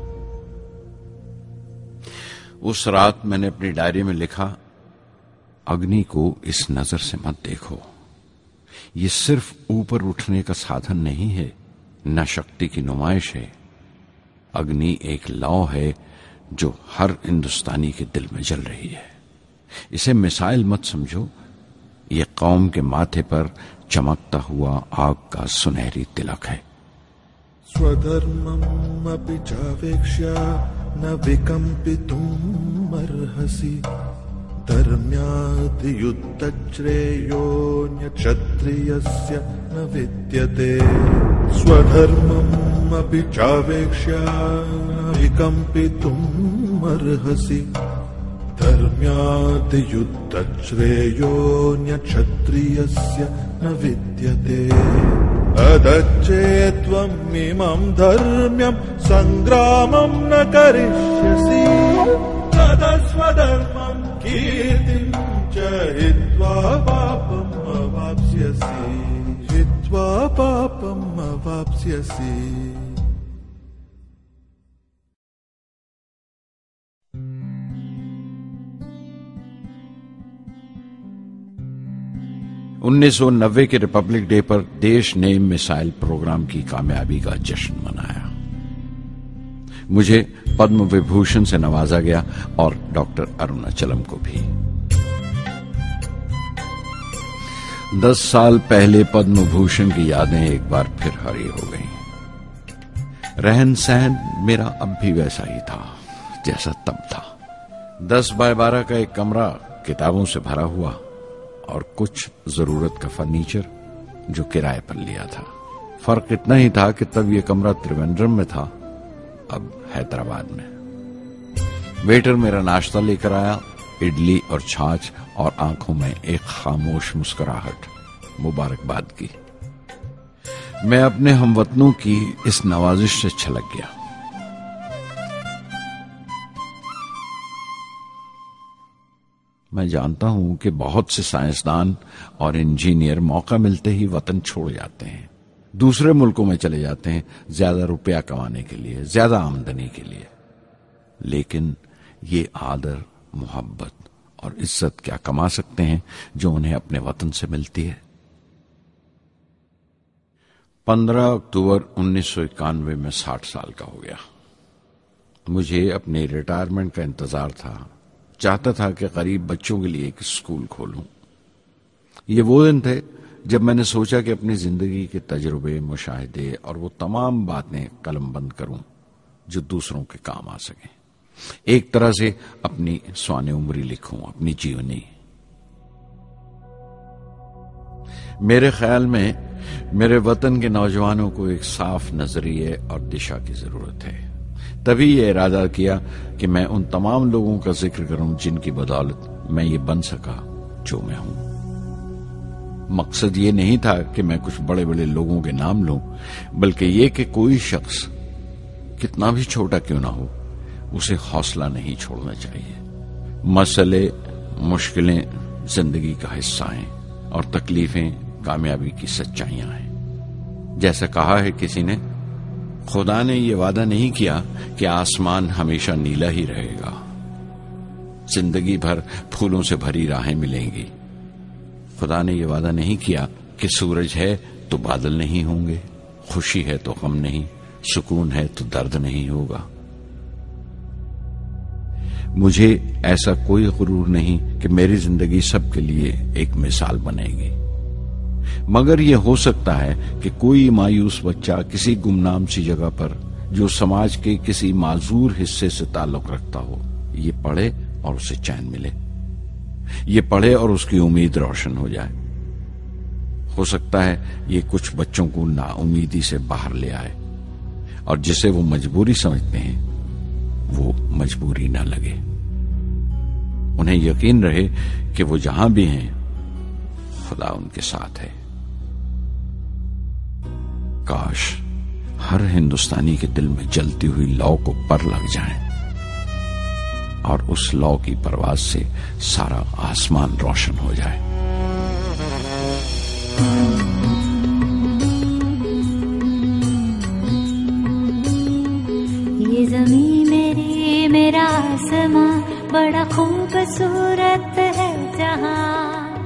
Speaker 1: उस रात मैंने अपनी डायरी में लिखा, अग्नि को इस नजर से मत देखो। ये सिर्फ ऊपर उठने का साधन नहीं है, न शक्ति की नुमाइश है। अग्नि एक लौ है जो हर हिंदुस्तानी के दिल में जल रही है। इसे मिसाइल मत समझो, ये कौम के माथे पर चमकता हुआ आग का सुनहरी तिलक है।
Speaker 4: स्वधर्मम् अपि चावेक्ष्य न विकम्पितुम् अर्हसि, धर्म्यात् युद्धश्रेयोऽन्य क्षत्रियस्य न विद्यते। स्वधर्मम् अपि चावेक्ष्य न विकम्पितुम् अर्हसि, धर्म्यात् युद्धश्रेयोऽन्य क्षत्रियस्य न विद्यते। अदच्चेत्त्वम् इमम् धर्म्यम् सङ्ग्रामम् न करिष्यसि, तदस्वधर्मम् कीर्तिम् च हित्वा पापम् अवाप्स्यसि, हित्वा पापम् अवाप्स्यसि।
Speaker 1: $1990 के रिपब्लिक डे पर देश ने मिसाइल प्रोग्राम की कामयाबी का जश्न मनाया। मुझे पद्म विभूषण से नवाजा गया और डॉक्टर अरुणाचलम को भी। 10 साल पहले पद्म भूषण की यादें एक बार फिर हरी हो गईं। रहन सहन मेरा अब भी वैसा ही था जैसा तब था। 10 बाय 12 का एक कमरा किताबों से भरा हुआ और कुछ जरूरत का फर्नीचर जो किराए पर लिया था। फर्क इतना ही था कि तब यह कमरा त्रिवेंद्रम में था, अब हैदराबाद में। वेटर मेरा नाश्ता लेकर आया, इडली और छाछ, और आंखों में एक खामोश मुस्कुराहट मुबारकबाद की। मैं अपने हमवतनों की इस नवाजिश से छलक गया। मैं जानता हूं कि बहुत से साइंसदान और इंजीनियर मौका मिलते ही वतन छोड़ जाते हैं, दूसरे मुल्कों में चले जाते हैं ज्यादा रुपया कमाने के लिए, ज्यादा आमदनी के लिए। लेकिन ये आदर, मोहब्बत और इज्जत क्या कमा सकते हैं जो उन्हें अपने वतन से मिलती है। 15 अक्टूबर 1991 में 60 साल का हो गया। मुझे अपने रिटायरमेंट का इंतजार था। चाहता था कि गरीब बच्चों के लिए एक स्कूल खोलूं। ये वो दिन थे जब मैंने सोचा कि अपनी जिंदगी के तजुर्बे, मुशाहिदे और वो तमाम बातें कलमबंद करूं जो दूसरों के काम आ सके। एक तरह से अपनी स्वाने उम्री लिखूं, अपनी जीवनी। मेरे ख्याल में मेरे वतन के नौजवानों को एक साफ नजरिए और दिशा की जरूरत है। तभी यह इरादा किया कि मैं उन तमाम लोगों का जिक्र करूं जिनकी बदौलत मैं ये बन सका जो मैं हूं। मकसद ये नहीं था कि मैं कुछ बड़े बड़े लोगों के नाम लूं, बल्कि ये कि कोई शख्स कितना भी छोटा क्यों ना हो उसे हौसला नहीं छोड़ना चाहिए। मसले, मुश्किलें जिंदगी का हिस्सा हैं और तकलीफें कामयाबी की सच्चाइयां हैं। जैसा कहा है किसी ने, खुदा ने यह वादा नहीं किया कि आसमान हमेशा नीला ही रहेगा, जिंदगी भर फूलों से भरी राहें मिलेंगी। खुदा ने यह वादा नहीं किया कि सूरज है तो बादल नहीं होंगे, खुशी है तो गम नहीं, सुकून है तो दर्द नहीं होगा। मुझे ऐसा कोई गुरूर नहीं कि मेरी जिंदगी सबके लिए एक मिसाल बनेगी, मगर यह हो सकता है कि कोई मायूस बच्चा किसी गुमनाम सी जगह पर जो समाज के किसी माजूर हिस्से से ताल्लुक रखता हो, ये पढ़े और उसे चैन मिले। ये पढ़े और उसकी उम्मीद रोशन हो जाए। हो सकता है ये कुछ बच्चों को नाउमीदी से बाहर ले आए और जिसे वो मजबूरी समझते हैं वो मजबूरी न लगे। उन्हें यकीन रहे कि वो जहां भी हैं खुदा उनके साथ है। काश हर हिंदुस्तानी के दिल में जलती हुई लौ को पर लग जाए और उस लौ की परवाज से सारा आसमान रोशन हो जाए।
Speaker 3: ये ज़मीं मेरी, मेरा आसमां, बड़ा खूबसूरत है जहां।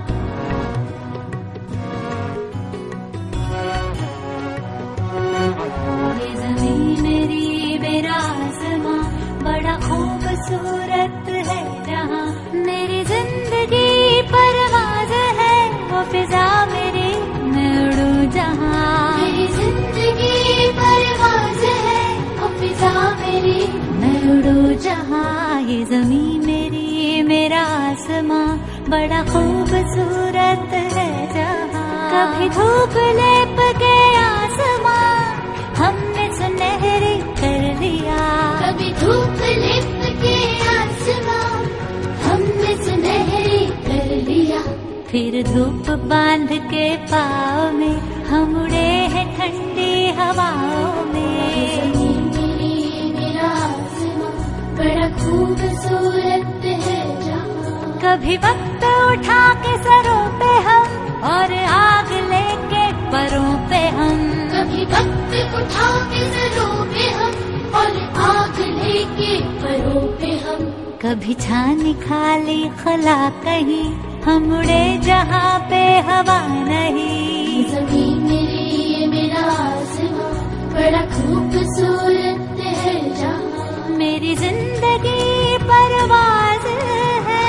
Speaker 3: ये ज़मीं मेरी, मेरा आसमां, बड़ा खूबसूरत है जहां। मेरी जिंदगी परवाज़ है, वो फिजा मेरी, मैं उड़ूं जहां। मेरी जिंदगी परवाज़ है, वो फिजा मेरी, मैं उड़ूं जहां। ये ज़मीं मेरी, मेरा आसमां, बड़ा खूबसूरत है जहां। कभी धूप लेप के आसमां हमने सुनहरी कर लिया। कभी धूप लेप के आसमां हमने सुनहरी कर लिया। फिर धूप बांध के पाँव में हम उड़े हैं ठंडी हवाओं में। मेरा आसमां बड़ा खूबसूरत है जहां। कभी वक्त उठा के सरों पे हम और आग लेके परों पे हम। कभी वक्त उठा के सरों पे हम और आग लेके परों पे हम। कभी छानी खाली खला कहीं हम उड़े जहाँ पे हवा नहीं। ज़मीं मेरी, मेरा आसमां, बड़ा खूबसूरत है जहाँ। मेरी जिंदगी परवाज़ है,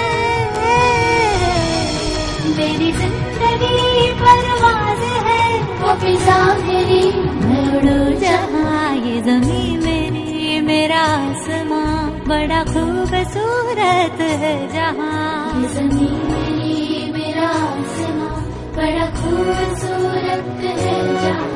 Speaker 3: मेरी जिंदगी परवाज़ है, वो फिजा मेरी, मैं उड़ूं जहाँ। ये ज़मीं मेरी, मेरा आसमां, बड़ा खूबसूरत है जहाँ। ये ज़मीं मेरी, मेरा आसमां, बड़ा खूबसूरत है जहाँ।